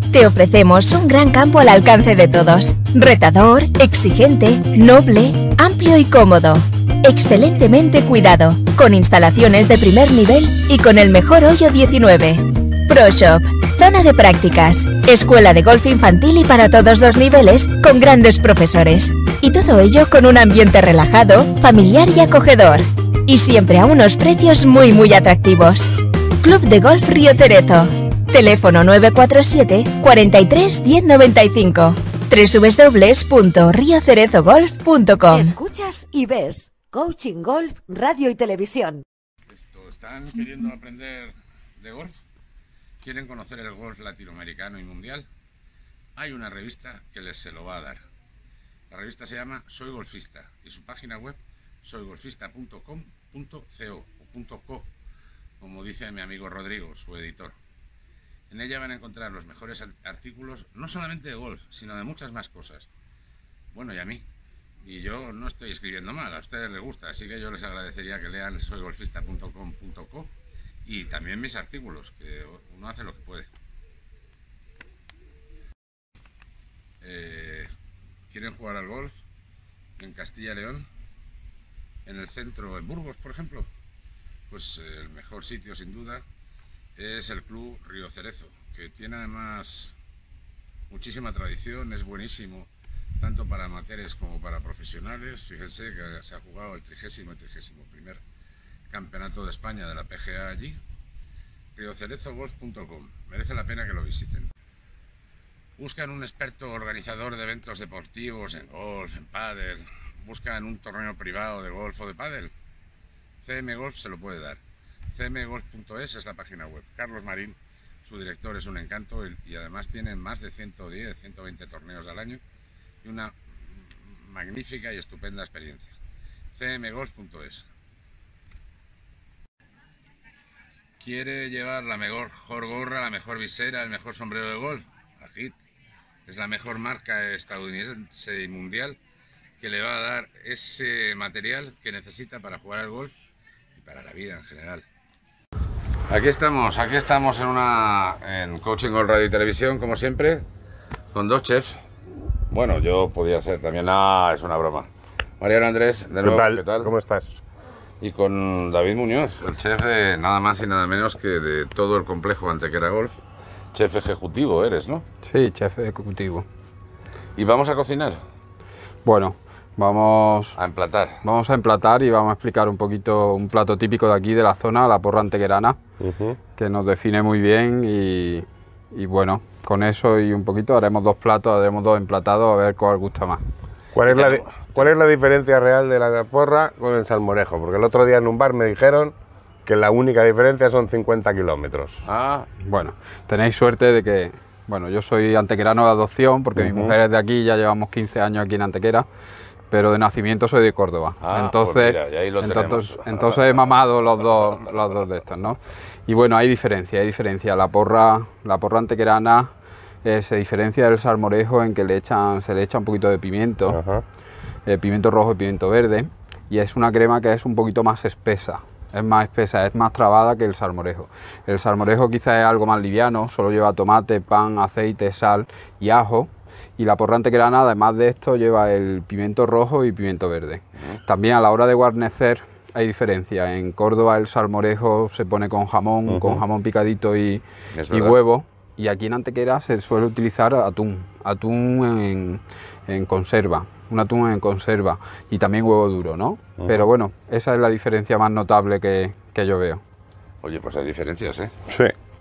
Te ofrecemos un gran campo al alcance de todos. Retador, exigente, noble, amplio y cómodo. Excelentemente cuidado, con instalaciones de primer nivel y con el mejor hoyo diecinueve. Pro Shop, zona de prácticas, escuela de golf infantil y para todos los niveles, con grandes profesores. Y todo ello con un ambiente relajado, familiar y acogedor. Y siempre a unos precios muy muy atractivos. Club de Golf Río Cerezo. Teléfono nueve cuatro siete, cuarenta y tres, diez noventa y cinco. doble u doble u doble u punto río cerezo golf punto com. Escuchas y ves Coaching Golf, Radio y Televisión. Esto, ¿están queriendo aprender de golf? ¿Quieren conocer el golf latinoamericano y mundial? Hay una revista que les se lo va a dar. La revista se llama Soy Golfista y su página web soy golfista punto com punto co o .co, como dice mi amigo Rodrigo, su editor. En ella van a encontrar los mejores artículos, no solamente de golf, sino de muchas más cosas. Bueno, y a mí. Y yo no estoy escribiendo mal, a ustedes les gusta, así que yo les agradecería que lean soy golfista punto com punto co y también mis artículos, que uno hace lo que puede. Eh, ¿Quieren jugar al golf en Castilla y León? En el centro, en Burgos, por ejemplo. Pues eh, el mejor sitio, sin duda, es el Club Río Cerezo, que tiene además muchísima tradición, es buenísimo, tanto para amateurs como para profesionales. Fíjense que se ha jugado el trigésimo y trigésimo primer campeonato de España de la P G A allí. río cerezo golf punto com, merece la pena que lo visiten. Buscan un experto organizador de eventos deportivos en golf, en pádel, buscan un torneo privado de golf o de pádel. C M Golf se lo puede dar. c m golf punto es es la página web. Carlos Marín, su director, es un encanto y, y además tienen más de ciento diez, ciento veinte torneos al año y una magnífica y estupenda experiencia. c m golf punto es. ¿Quiere llevar la mejor gorra, la mejor visera, el mejor sombrero de golf? Agit es la mejor marca estadounidense y mundial que le va a dar ese material que necesita para jugar al golf y para la vida en general. Aquí estamos, aquí estamos en una en Coaching Golf Radio y Televisión, como siempre, con dos chefs. Bueno, yo podía ser también, ah, es una broma. Mariano Andrés, de nuevo, ¿Qué tal? ¿qué tal? ¿Cómo estás? Y con David Muñoz, el chef de nada más y nada menos que de todo el complejo Antequera Golf. Chef ejecutivo eres, ¿no? Sí, chef ejecutivo. ¿Y vamos a cocinar? Bueno, vamos a emplatar. Vamos a emplatar y vamos a explicar un poquito un plato típico de aquí, de la zona, la porra antequerana, uh-huh. que nos define muy bien y, y bueno, con eso y un poquito haremos dos platos, haremos dos emplatados a ver cuál gusta más. ¿Cuál es, la, di- ¿Cuál es la diferencia real de la porra con el salmorejo? Porque el otro día en un bar me dijeron que la única diferencia son cincuenta kilómetros. Ah, bueno, tenéis suerte de que, bueno, yo soy antequerano de adopción porque uh-huh. mi mujer es de aquí, ya llevamos quince años aquí en Antequera, pero de nacimiento soy de Córdoba. Ah, entonces, pues mira, y ahí lo entonces, tenemos. entonces he mamado los dos, los dos de estos, ¿no? Y bueno, hay diferencia, hay diferencia. La porra, la porra antequerana eh, se diferencia del salmorejo en que le echan, se le echa un poquito de pimiento, uh-huh. eh, pimiento rojo y pimiento verde, y es una crema que es un poquito más espesa. Es más espesa, es más trabada que el salmorejo. El salmorejo quizás es algo más liviano, solo lleva tomate, pan, aceite, sal y ajo. Y la porra antequerana, además de esto, lleva el pimiento rojo y pimiento verde. También a la hora de guarnecer hay diferencia. En Córdoba el salmorejo se pone con jamón, uh-huh. con jamón picadito y, y huevo. Y aquí en Antequera se suele utilizar atún, atún en, en conserva. Un atún en conserva y también huevo duro, ¿no? Uh-huh. Pero bueno, esa es la diferencia más notable que, que yo veo. Oye, pues hay diferencias, ¿eh? Sí.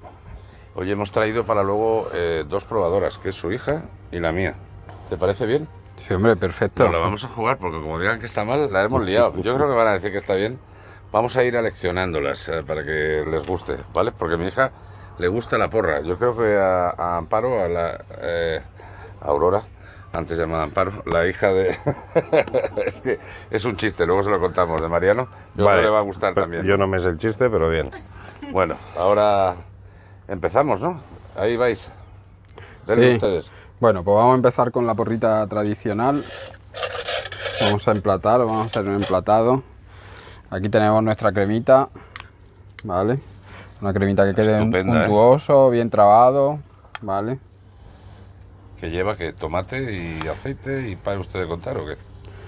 Hoy hemos traído para luego eh, dos probadoras, que es su hija y la mía. ¿Te parece bien? Sí, hombre, perfecto. No, la vamos a jugar porque como digan que está mal, la hemos liado. Yo creo que van a decir que está bien. Vamos a ir aleccionándolas eh, para que les guste, ¿vale? Porque a mi hija le gusta la porra. Yo creo que a, a Amparo, a la eh, a Aurora, antes llamada Amparo, la hija de... es que es un chiste, luego se lo contamos, de Mariano. Yo vale, creo que le va a gustar también. Yo no me sé el chiste, pero bien. Bueno, ahora empezamos, ¿no? Ahí vais. Denle sí. ustedes. Bueno, pues vamos a empezar con la porrita tradicional. Vamos a emplatar, vamos a hacer un emplatado. Aquí tenemos nuestra cremita, ¿vale? Una cremita que quede estupenda, untuoso, ¿eh? Bien trabado, ¿vale? ¿Qué lleva? ¿Qué? ¿Tomate y aceite y para usted de contar o qué?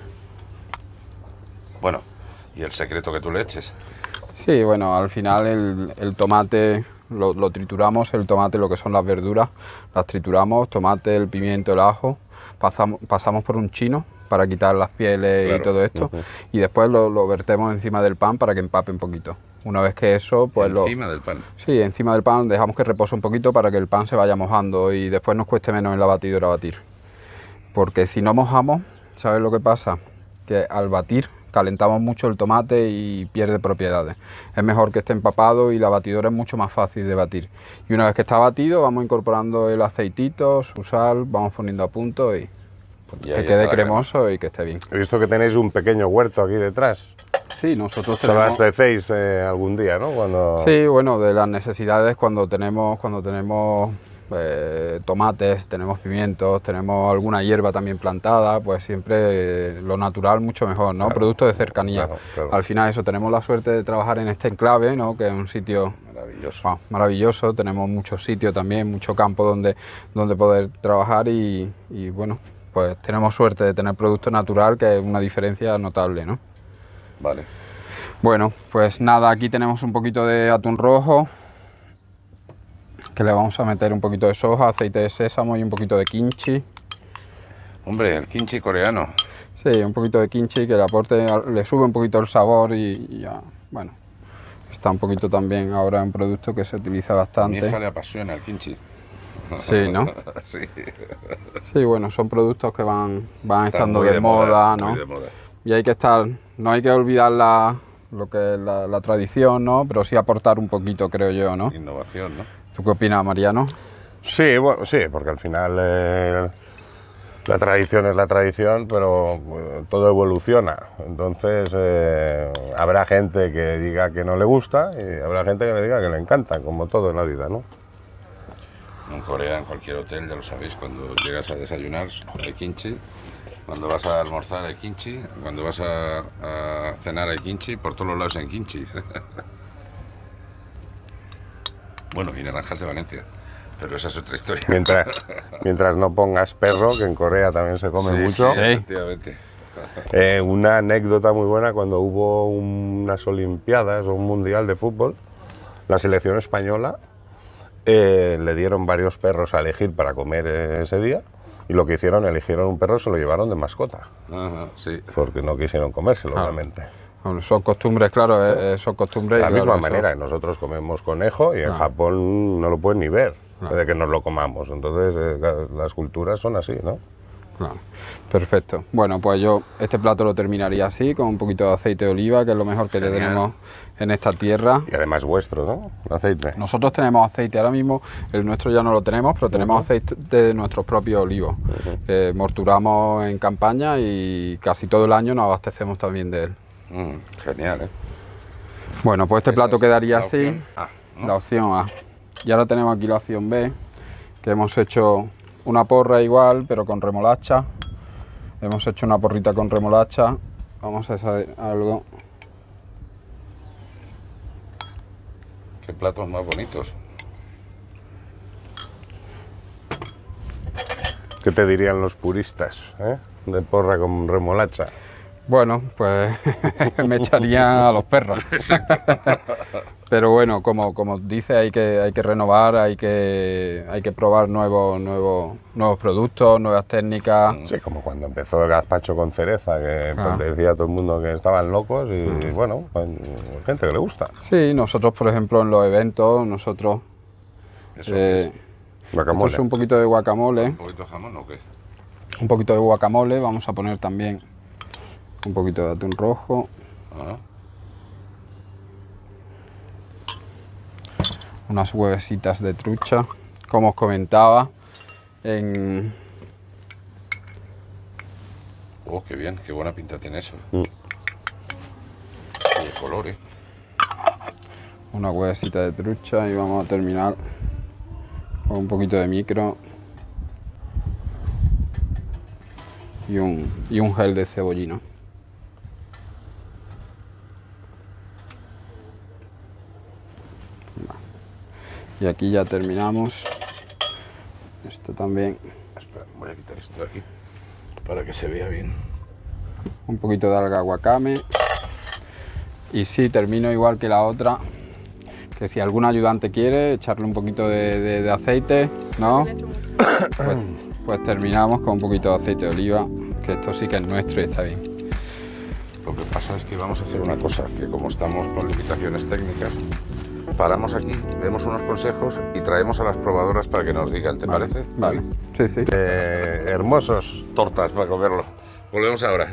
Bueno, ¿y el secreto que tú le eches? Sí, bueno, al final el, el tomate lo, lo trituramos, el tomate, lo que son las verduras, las trituramos, tomate, el pimiento, el ajo, pasamos, pasamos por un chino para quitar las pieles claro. y todo esto, uh-huh. y después lo, lo vertemos encima del pan para que empape un poquito. Una vez que eso, pues ¿Encima lo, del pan? Sí, encima del pan, dejamos que repose un poquito para que el pan se vaya mojando y después nos cueste menos en la batidora batir. Porque si no mojamos, ¿sabes lo que pasa? Que al batir calentamos mucho el tomate y pierde propiedades. Es mejor que esté empapado y la batidora es mucho más fácil de batir. Y una vez que está batido, vamos incorporando el aceitito, su sal, vamos poniendo a punto y, pues, y que quede cremoso crema. Y que esté bien. He visto que tenéis un pequeño huerto aquí detrás. Sí, nosotros tenemos... ¿Lo abastecéis eh, algún día, no? Cuando... Sí, bueno, de las necesidades cuando tenemos, cuando tenemos eh, tomates, tenemos pimientos, tenemos alguna hierba también plantada, pues siempre eh, lo natural mucho mejor, ¿no? Claro, producto de cercanía. Claro, claro. Al final eso, tenemos la suerte de trabajar en este enclave, ¿no? Que es un sitio maravilloso. Wow, maravilloso, tenemos muchos sitios también, mucho campo donde, donde poder trabajar y, y bueno, pues tenemos suerte de tener producto natural, que es una diferencia notable, ¿no? Vale. Bueno, pues nada, aquí tenemos un poquito de atún rojo, que le vamos a meter un poquito de soja, aceite de sésamo y un poquito de kimchi. Hombre, el kimchi coreano. Sí, un poquito de kimchi que le aporte, le sube un poquito el sabor y, y ya, bueno, está un poquito también ahora un producto que se utiliza bastante. A mi hija le apasiona el kimchi. Sí, ¿no? Sí. Sí, bueno, son productos que van, van estando de, de moda, moda, ¿no? Muy de moda. Y hay que estar, no hay que olvidar la, lo que es la, la tradición, ¿no? Pero sí aportar un poquito, creo yo, ¿no? Innovación, ¿no? ¿Tú qué opinas, Mariano? Sí, bueno, sí, porque al final eh, la tradición es la tradición, pero eh, todo evoluciona. Entonces eh, habrá gente que diga que no le gusta y habrá gente que le diga que le encanta, como todo en la vida, ¿no? En Corea, en cualquier hotel, ya lo sabéis, cuando llegas a desayunar hay kimchi. Cuando vas a almorzar hay kimchi, cuando vas a, a cenar hay kimchi, por todos los lados hay kimchi. Bueno, y naranjas de Valencia, pero esa es otra historia. Mientras, mientras no pongas perro, que en Corea también se come sí, mucho. Sí, efectivamente. Eh, una anécdota muy buena, cuando hubo unas Olimpiadas o un Mundial de Fútbol, la selección española eh, le dieron varios perros a elegir para comer ese día. Y lo que hicieron, eligieron un perro y se lo llevaron de mascota. Ajá, sí. Porque no quisieron comérselo, claro. Obviamente. Bueno, son costumbres, claro, eh, son costumbres. De la y misma claro, manera, eso... nosotros comemos conejo y en claro. Japón no lo pueden ni ver, claro. de que nos lo comamos. Entonces, eh, las culturas son así, ¿no? Claro. Perfecto. Bueno, pues yo este plato lo terminaría así, con un poquito de aceite de oliva, que es lo mejor que Genial. Le tenemos en esta tierra. Y además vuestro, ¿no? Aceite. Nosotros tenemos aceite ahora mismo, el nuestro ya no lo tenemos, pero tenemos uh-huh. aceite de nuestros propios olivos. Uh-huh. eh, morturamos en campaña y casi todo el año nos abastecemos también de él. Mm, genial, ¿eh? Bueno, pues este plato quedaría así, A, ¿no? La opción A. Y ahora tenemos aquí la opción B, que hemos hecho una porra igual, pero con remolacha. Hemos hecho una porrita con remolacha. Vamos a hacer algo. Qué platos más bonitos. ¿Qué te dirían los puristas, eh? De porra con remolacha? Bueno, pues me echarían a los perros. Pero bueno, como, como dice, hay que, hay que renovar, hay que, hay que probar nuevos, nuevos, nuevos productos, nuevas técnicas. Sí, como cuando empezó el gazpacho con cereza, que ah. pues, decía todo el mundo que estaban locos y mm. bueno, pues, gente que le gusta. Sí, nosotros por ejemplo en los eventos, nosotros... Eso eh, es. Guacamole. Esto es un poquito de guacamole. ¿Un poquito de jamón o qué? Un poquito de guacamole, vamos a poner también un poquito de atún rojo. Ah. Unas huevecitas de trucha, como os comentaba. En... Oh, qué bien, qué buena pinta tiene eso. Mm. Y el color, ¿eh? Una huevecita de trucha y vamos a terminar con un poquito de micro. Y un, y un gel de cebollino. Y aquí ya terminamos. Esto también. Espera. Voy a quitar esto de aquí para que se vea bien. Un poquito de alga wakame. Y sí, termino igual que la otra, que si algún ayudante quiere echarle un poquito de, de, de aceite, ¿no? Pues, pues terminamos con un poquito de aceite de oliva, que esto sí que es nuestro y está bien. Lo que pasa es que vamos a hacer una cosa, que como estamos con limitaciones técnicas, paramos aquí, vemos unos consejos y traemos a las probadoras para que nos digan, ¿te Vale, parece? Vale, sí, sí. Eh, hermosos. Tortas para comerlo. Volvemos ahora.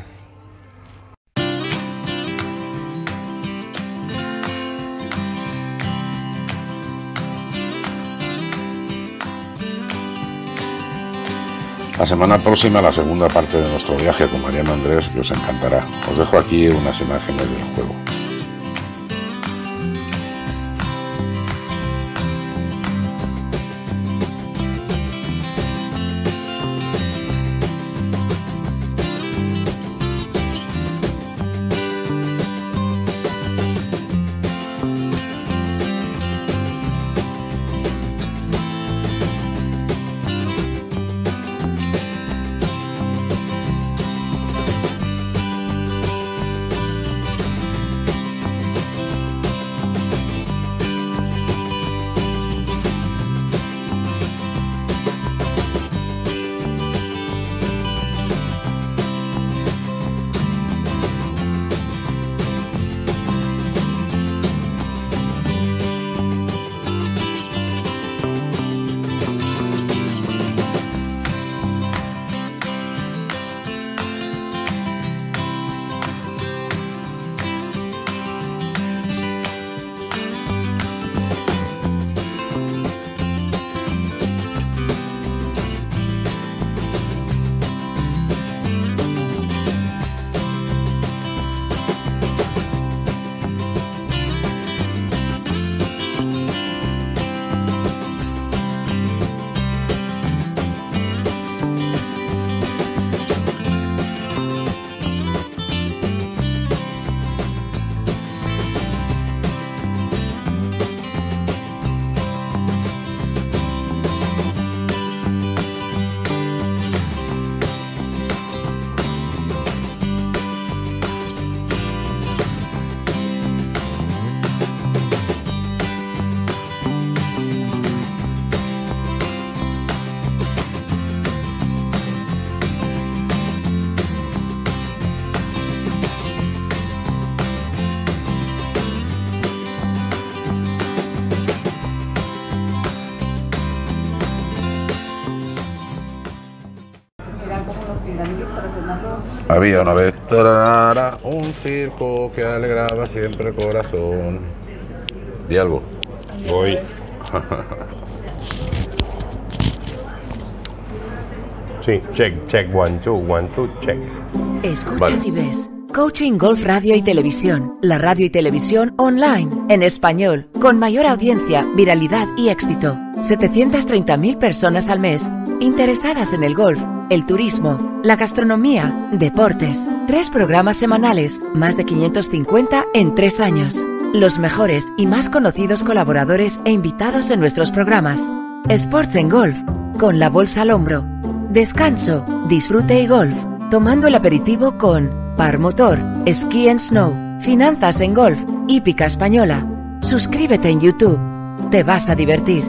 La semana próxima la segunda parte de nuestro viaje con Mariano Andrés, que os encantará. Os dejo aquí unas imágenes del juego. Había una vez tarara, un circo que alegraba siempre el corazón. Di algo. Voy. Sí, check, check, one, two, one, two, check. Escuchas Vale. y ves. Coaching Golf Radio y Televisión. La radio y televisión online, en español, con mayor audiencia, viralidad y éxito. setecientas treinta mil personas al mes interesadas en el golf, el turismo, la gastronomía, deportes. Tres programas semanales, más de quinientos cincuenta en tres años. Los mejores y más conocidos colaboradores e invitados en nuestros programas. Sports en Golf, con la bolsa al hombro. Descanso, disfrute y golf, tomando el aperitivo con Par Motor, Ski and Snow, Finanzas en Golf, Hípica Española. Suscríbete en YouTube, te vas a divertir.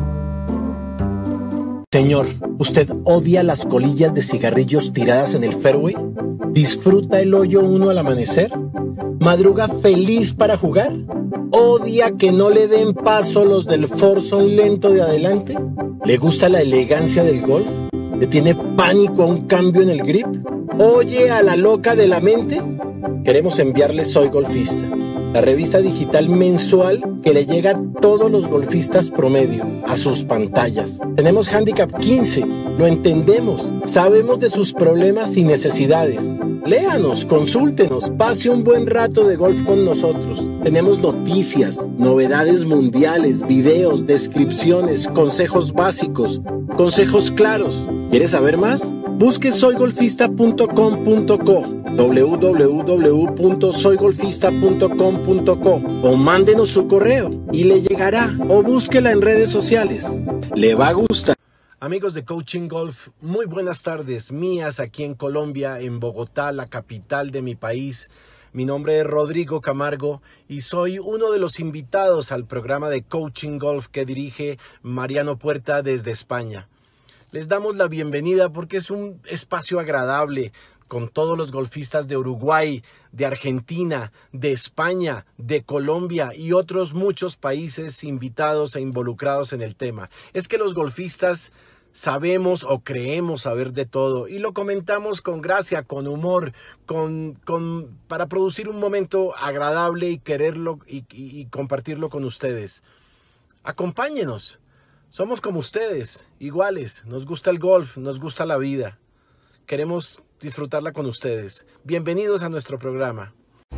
Señor, ¿usted odia las colillas de cigarrillos tiradas en el fairway? ¿Disfruta el hoyo uno al amanecer? ¿Madruga feliz para jugar? ¿Odia que no le den paso los del foursome lento de adelante? ¿Le gusta la elegancia del golf? ¿Le tiene pánico a un cambio en el grip? ¿Oye a la loca de la mente? Queremos enviarle Soy Golfista, la revista digital mensual que le llega a todos los golfistas promedio, a sus pantallas. Tenemos Handicap quince, lo entendemos, sabemos de sus problemas y necesidades. Léanos, consúltenos, pase un buen rato de golf con nosotros. Tenemos noticias, novedades mundiales, videos, descripciones, consejos básicos, consejos claros. ¿Quieres saber más? Busque soy golfista punto com punto co, w w w punto soy golfista punto com punto co o mándenos su correo y le llegará, o búsquela en redes sociales. Le va a gustar. Amigos de Coaching Golf, muy buenas tardes mías aquí en Colombia, en Bogotá, la capital de mi país. Mi nombre es Rodrigo Camargo y soy uno de los invitados al programa de Coaching Golf que dirige Mariano Puerta desde España. Les damos la bienvenida porque es un espacio agradable con todos los golfistas de Uruguay, de Argentina, de España, de Colombia y otros muchos países invitados e involucrados en el tema. Es que los golfistas sabemos o creemos saber de todo y lo comentamos con gracia, con humor, con, con, para producir un momento agradable y quererlo y, y, y compartirlo con ustedes. Acompáñenos, somos como ustedes, iguales, nos gusta el golf, nos gusta la vida, queremos disfrutarla con ustedes. Bienvenidos a nuestro programa.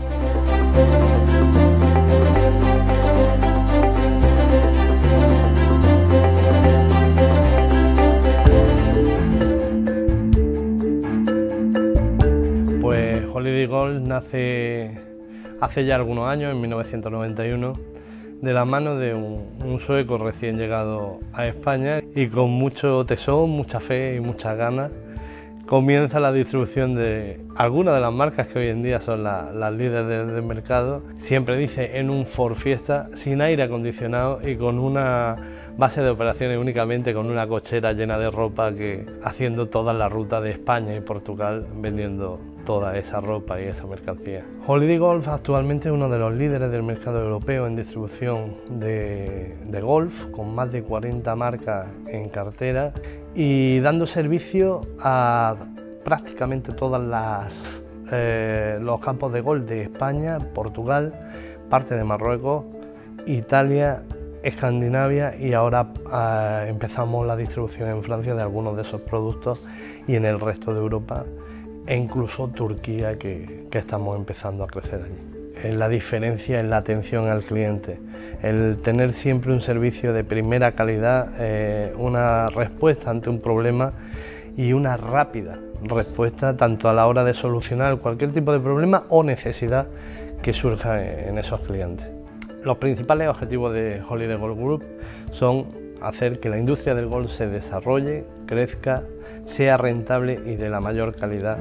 Pues Holiday Golf nace hace ya algunos años, en mil novecientos noventa y uno, de la mano de un, un sueco recién llegado a España y con mucho tesón, mucha fe y muchas ganas comienza la distribución de algunas de las marcas que hoy en día son la, las líderes del, del mercado. Siempre dice en un Ford Fiesta, sin aire acondicionado y con una base de operaciones únicamente con una cochera llena de ropa, que haciendo toda la ruta de España y Portugal vendiendo toda esa ropa y esa mercancía. Holiday Golf actualmente es uno de los líderes del mercado europeo en distribución de, de golf, con más de cuarenta marcas en cartera y dando servicio a prácticamente todas las eh, los campos de golf de España, Portugal, parte de Marruecos, Italia, Escandinavia y ahora eh, empezamos la distribución en Francia de algunos de esos productos y en el resto de Europa e incluso Turquía, que, que estamos empezando a crecer allí. La diferencia es la atención al cliente, el tener siempre un servicio de primera calidad, eh, una respuesta ante un problema y una rápida respuesta tanto a la hora de solucionar cualquier tipo de problema o necesidad que surja en esos clientes. Los principales objetivos de Holiday Golf Group son hacer que la industria del golf se desarrolle, crezca, sea rentable y de la mayor calidad.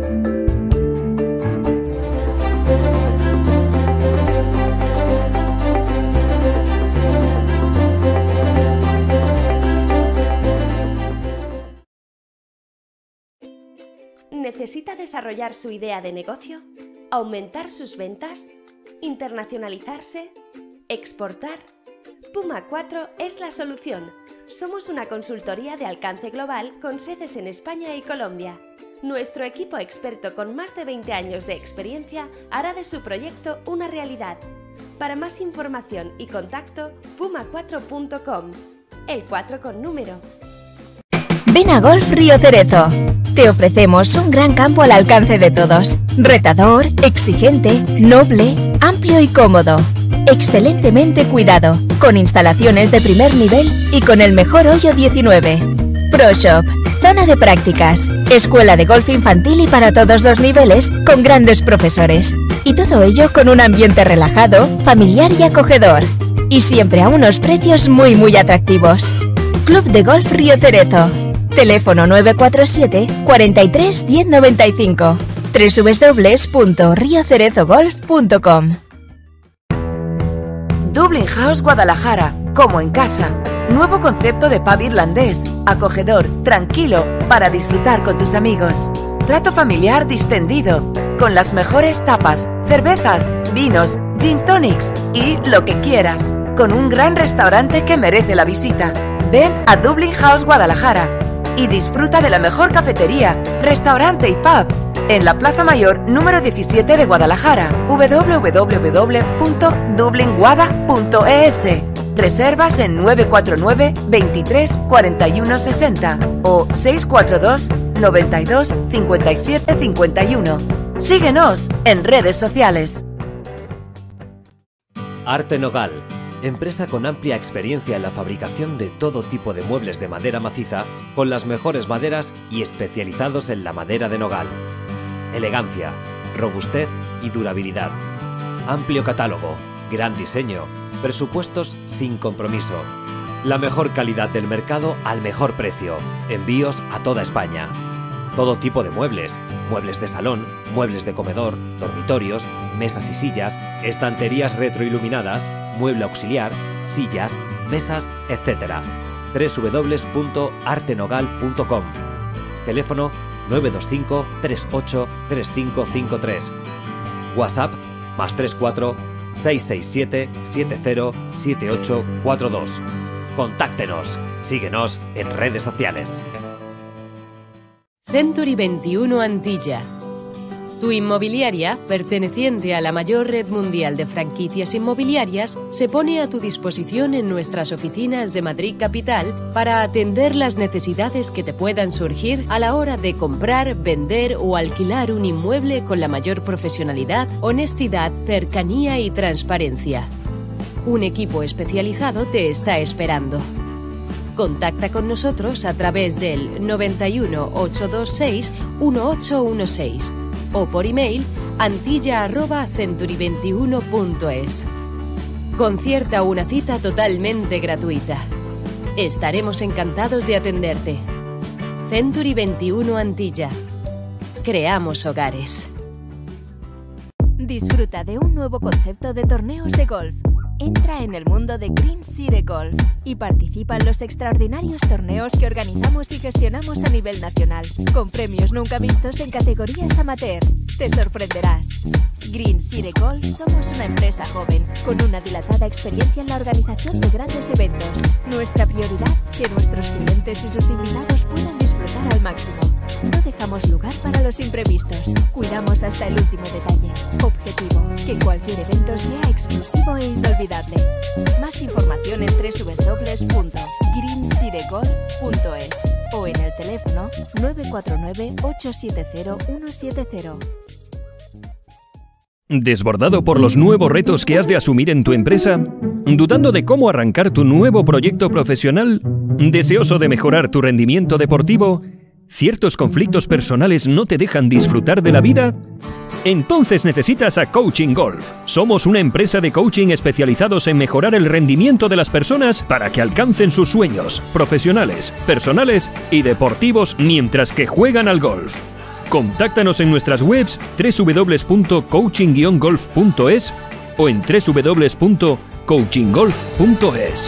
¿Necesita desarrollar su idea de negocio? ¿Aumentar sus ventas? ¿Internacionalizarse? ¿Exportar? Puma cuatro es la solución. Somos una consultoría de alcance global con sedes en España y Colombia. Nuestro equipo experto con más de veinte años de experiencia hará de su proyecto una realidad. Para más información y contacto, puma cuatro punto com. El cuatro con número. Ven a Golf Río Cerezo. Te ofrecemos un gran campo al alcance de todos. Retador, exigente, noble, amplio y cómodo. Excelentemente cuidado, con instalaciones de primer nivel y con el mejor hoyo diecinueve. Pro Shop, zona de prácticas, escuela de golf infantil y para todos los niveles, con grandes profesores. Y todo ello con un ambiente relajado, familiar y acogedor. Y siempre a unos precios muy muy atractivos. Club de Golf Río Cerezo. Teléfono nueve cuatro siete, cuatro tres, diez noventa y cinco. doble u doble u doble u punto rio cerezo golf punto com. Dublin House Guadalajara, como en casa. Nuevo concepto de pub irlandés, acogedor, tranquilo, para disfrutar con tus amigos. Trato familiar distendido, con las mejores tapas, cervezas, vinos, gin tonics y lo que quieras. Con un gran restaurante que merece la visita. Ven a Dublin House Guadalajara y disfruta de la mejor cafetería, restaurante y pub en la Plaza Mayor número diecisiete de Guadalajara. doble u doble u doble u punto dublin guada punto e s. Reservas en nueve cuatro nueve, veintitrés, cuarenta y uno sesenta o seis cuatro dos, noventa y dos, cincuenta y siete cincuenta y uno. Síguenos en redes sociales. Arte Nogal, empresa con amplia experiencia en la fabricación de todo tipo de muebles de madera maciza, con las mejores maderas y especializados en la madera de nogal. Elegancia, robustez y durabilidad. Amplio catálogo, gran diseño, presupuestos sin compromiso. La mejor calidad del mercado al mejor precio. Envíos a toda España. Todo tipo de muebles. Muebles de salón, muebles de comedor, dormitorios, mesas y sillas, estanterías retroiluminadas, mueble auxiliar, sillas, mesas, etcétera. doble u doble u doble u punto arte nogal punto com. Teléfono nueve dos cinco, tres ocho, tres cinco cinco tres. WhatsApp más tres cuatro, seis seis siete, siete cero, siete ocho cuatro dos. Contáctenos. Síguenos en redes sociales. Century veintiuno Antilla. Tu inmobiliaria, perteneciente a la mayor red mundial de franquicias inmobiliarias, se pone a tu disposición en nuestras oficinas de Madrid Capital para atender las necesidades que te puedan surgir a la hora de comprar, vender o alquilar un inmueble con la mayor profesionalidad, honestidad, cercanía y transparencia. Un equipo especializado te está esperando. Contacta con nosotros a través del noventa y uno, ochocientos veintiséis, dieciocho dieciséis o por email antilla arroba century veintiuno punto es. Concierta una cita totalmente gratuita. Estaremos encantados de atenderte. Century veintiuno Antilla. Creamos hogares. Disfruta de un nuevo concepto de torneos de golf. Entra en el mundo de Green City Golf y participa en los extraordinarios torneos que organizamos y gestionamos a nivel nacional, con premios nunca vistos en categorías amateur. Te sorprenderás. Green City Golf somos una empresa joven, con una dilatada experiencia en la organización de grandes eventos. Nuestra prioridad, que nuestros clientes y sus invitados puedan disfrutar al máximo. No dejamos lugar para los imprevistos. Cuidamos hasta el último detalle. Objetivo, que cualquier evento sea exclusivo e inolvidable. Más información en doble u doble u doble u punto green city golf punto es o en el teléfono nueve cuatro nueve, ocho siete cero, uno siete cero. ¿Desbordado por los nuevos retos que has de asumir en tu empresa? ¿Dudando de cómo arrancar tu nuevo proyecto profesional? ¿Deseoso de mejorar tu rendimiento deportivo? ¿Ciertos conflictos personales no te dejan disfrutar de la vida? Entonces necesitas a Coaching Golf. Somos una empresa de coaching especializados en mejorar el rendimiento de las personas para que alcancen sus sueños profesionales, personales y deportivos mientras que juegan al golf. Contáctanos en nuestras webs doble u doble u doble u punto coaching guion golf punto es o en doble u doble u doble u punto coaching golf punto es.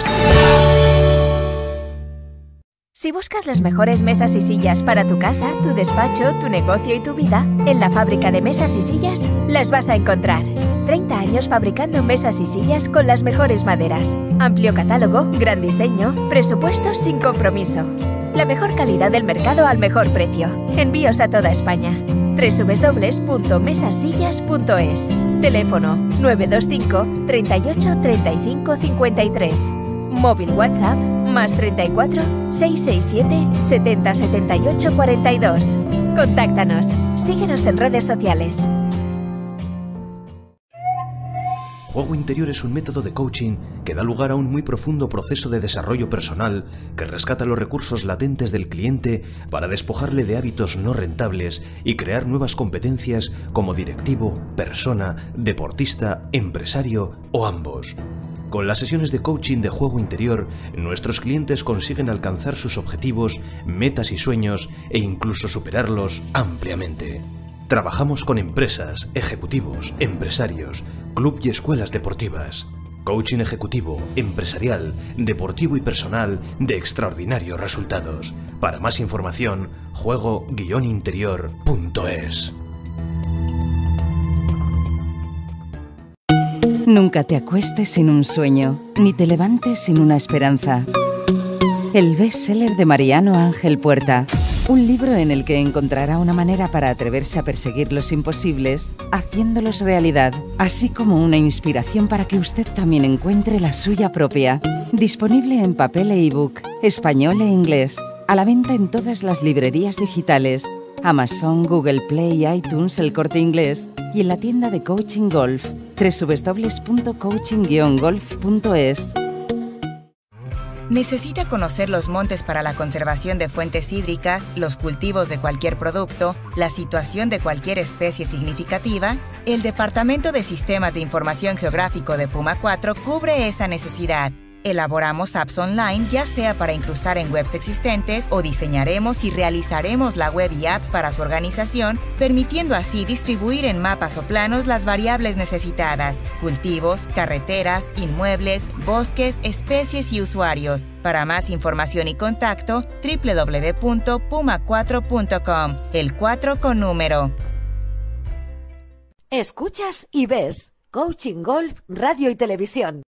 Si buscas las mejores mesas y sillas para tu casa, tu despacho, tu negocio y tu vida, en la fábrica de mesas y sillas las vas a encontrar. treinta años fabricando mesas y sillas con las mejores maderas. Amplio catálogo, gran diseño, presupuestos sin compromiso. La mejor calidad del mercado al mejor precio. Envíos a toda España. doble u doble u doble u punto mesasillas punto es. Teléfono nueve dos cinco, treinta y ocho, treinta y cinco, cincuenta y tres. Móvil WhatsApp más treinta y cuatro, seiscientos sesenta y siete, setenta, setenta y ocho, cuarenta y dos. Contáctanos. Síguenos en redes sociales. Juego interior es un método de coaching que da lugar a un muy profundo proceso de desarrollo personal que rescata los recursos latentes del cliente para despojarle de hábitos no rentables y crear nuevas competencias como directivo, persona, deportista, empresario o ambos. Con las sesiones de coaching de juego interior, nuestros clientes consiguen alcanzar sus objetivos, metas y sueños e incluso superarlos ampliamente. Trabajamos con empresas, ejecutivos, empresarios, club y escuelas deportivas. Coaching ejecutivo, empresarial, deportivo y personal de extraordinarios resultados. Para más información, juego guion interior punto es. Nunca te acuestes sin un sueño, ni te levantes sin una esperanza. El bestseller de Mariano Ángel Puerta. Un libro en el que encontrará una manera para atreverse a perseguir los imposibles, haciéndolos realidad, así como una inspiración para que usted también encuentre la suya propia. Disponible en papel e ebook, español e inglés. A la venta en todas las librerías digitales. Amazon, Google Play, iTunes, El Corte Inglés y en la tienda de Coaching Golf, doble u doble u doble u punto coaching guion golf punto es. ¿Necesita conocer los montes para la conservación de fuentes hídricas, los cultivos de cualquier producto, la situación de cualquier especie significativa? El Departamento de Sistemas de Información Geográfico de Puma cuatro cubre esa necesidad. Elaboramos apps online, ya sea para incrustar en webs existentes o diseñaremos y realizaremos la web y app para su organización, permitiendo así distribuir en mapas o planos las variables necesitadas: cultivos, carreteras, inmuebles, bosques, especies y usuarios. Para más información y contacto, doble u doble u doble u punto puma cuatro punto com, el cuatro con número. Escuchas y ves Coaching Golf Radio y Televisión.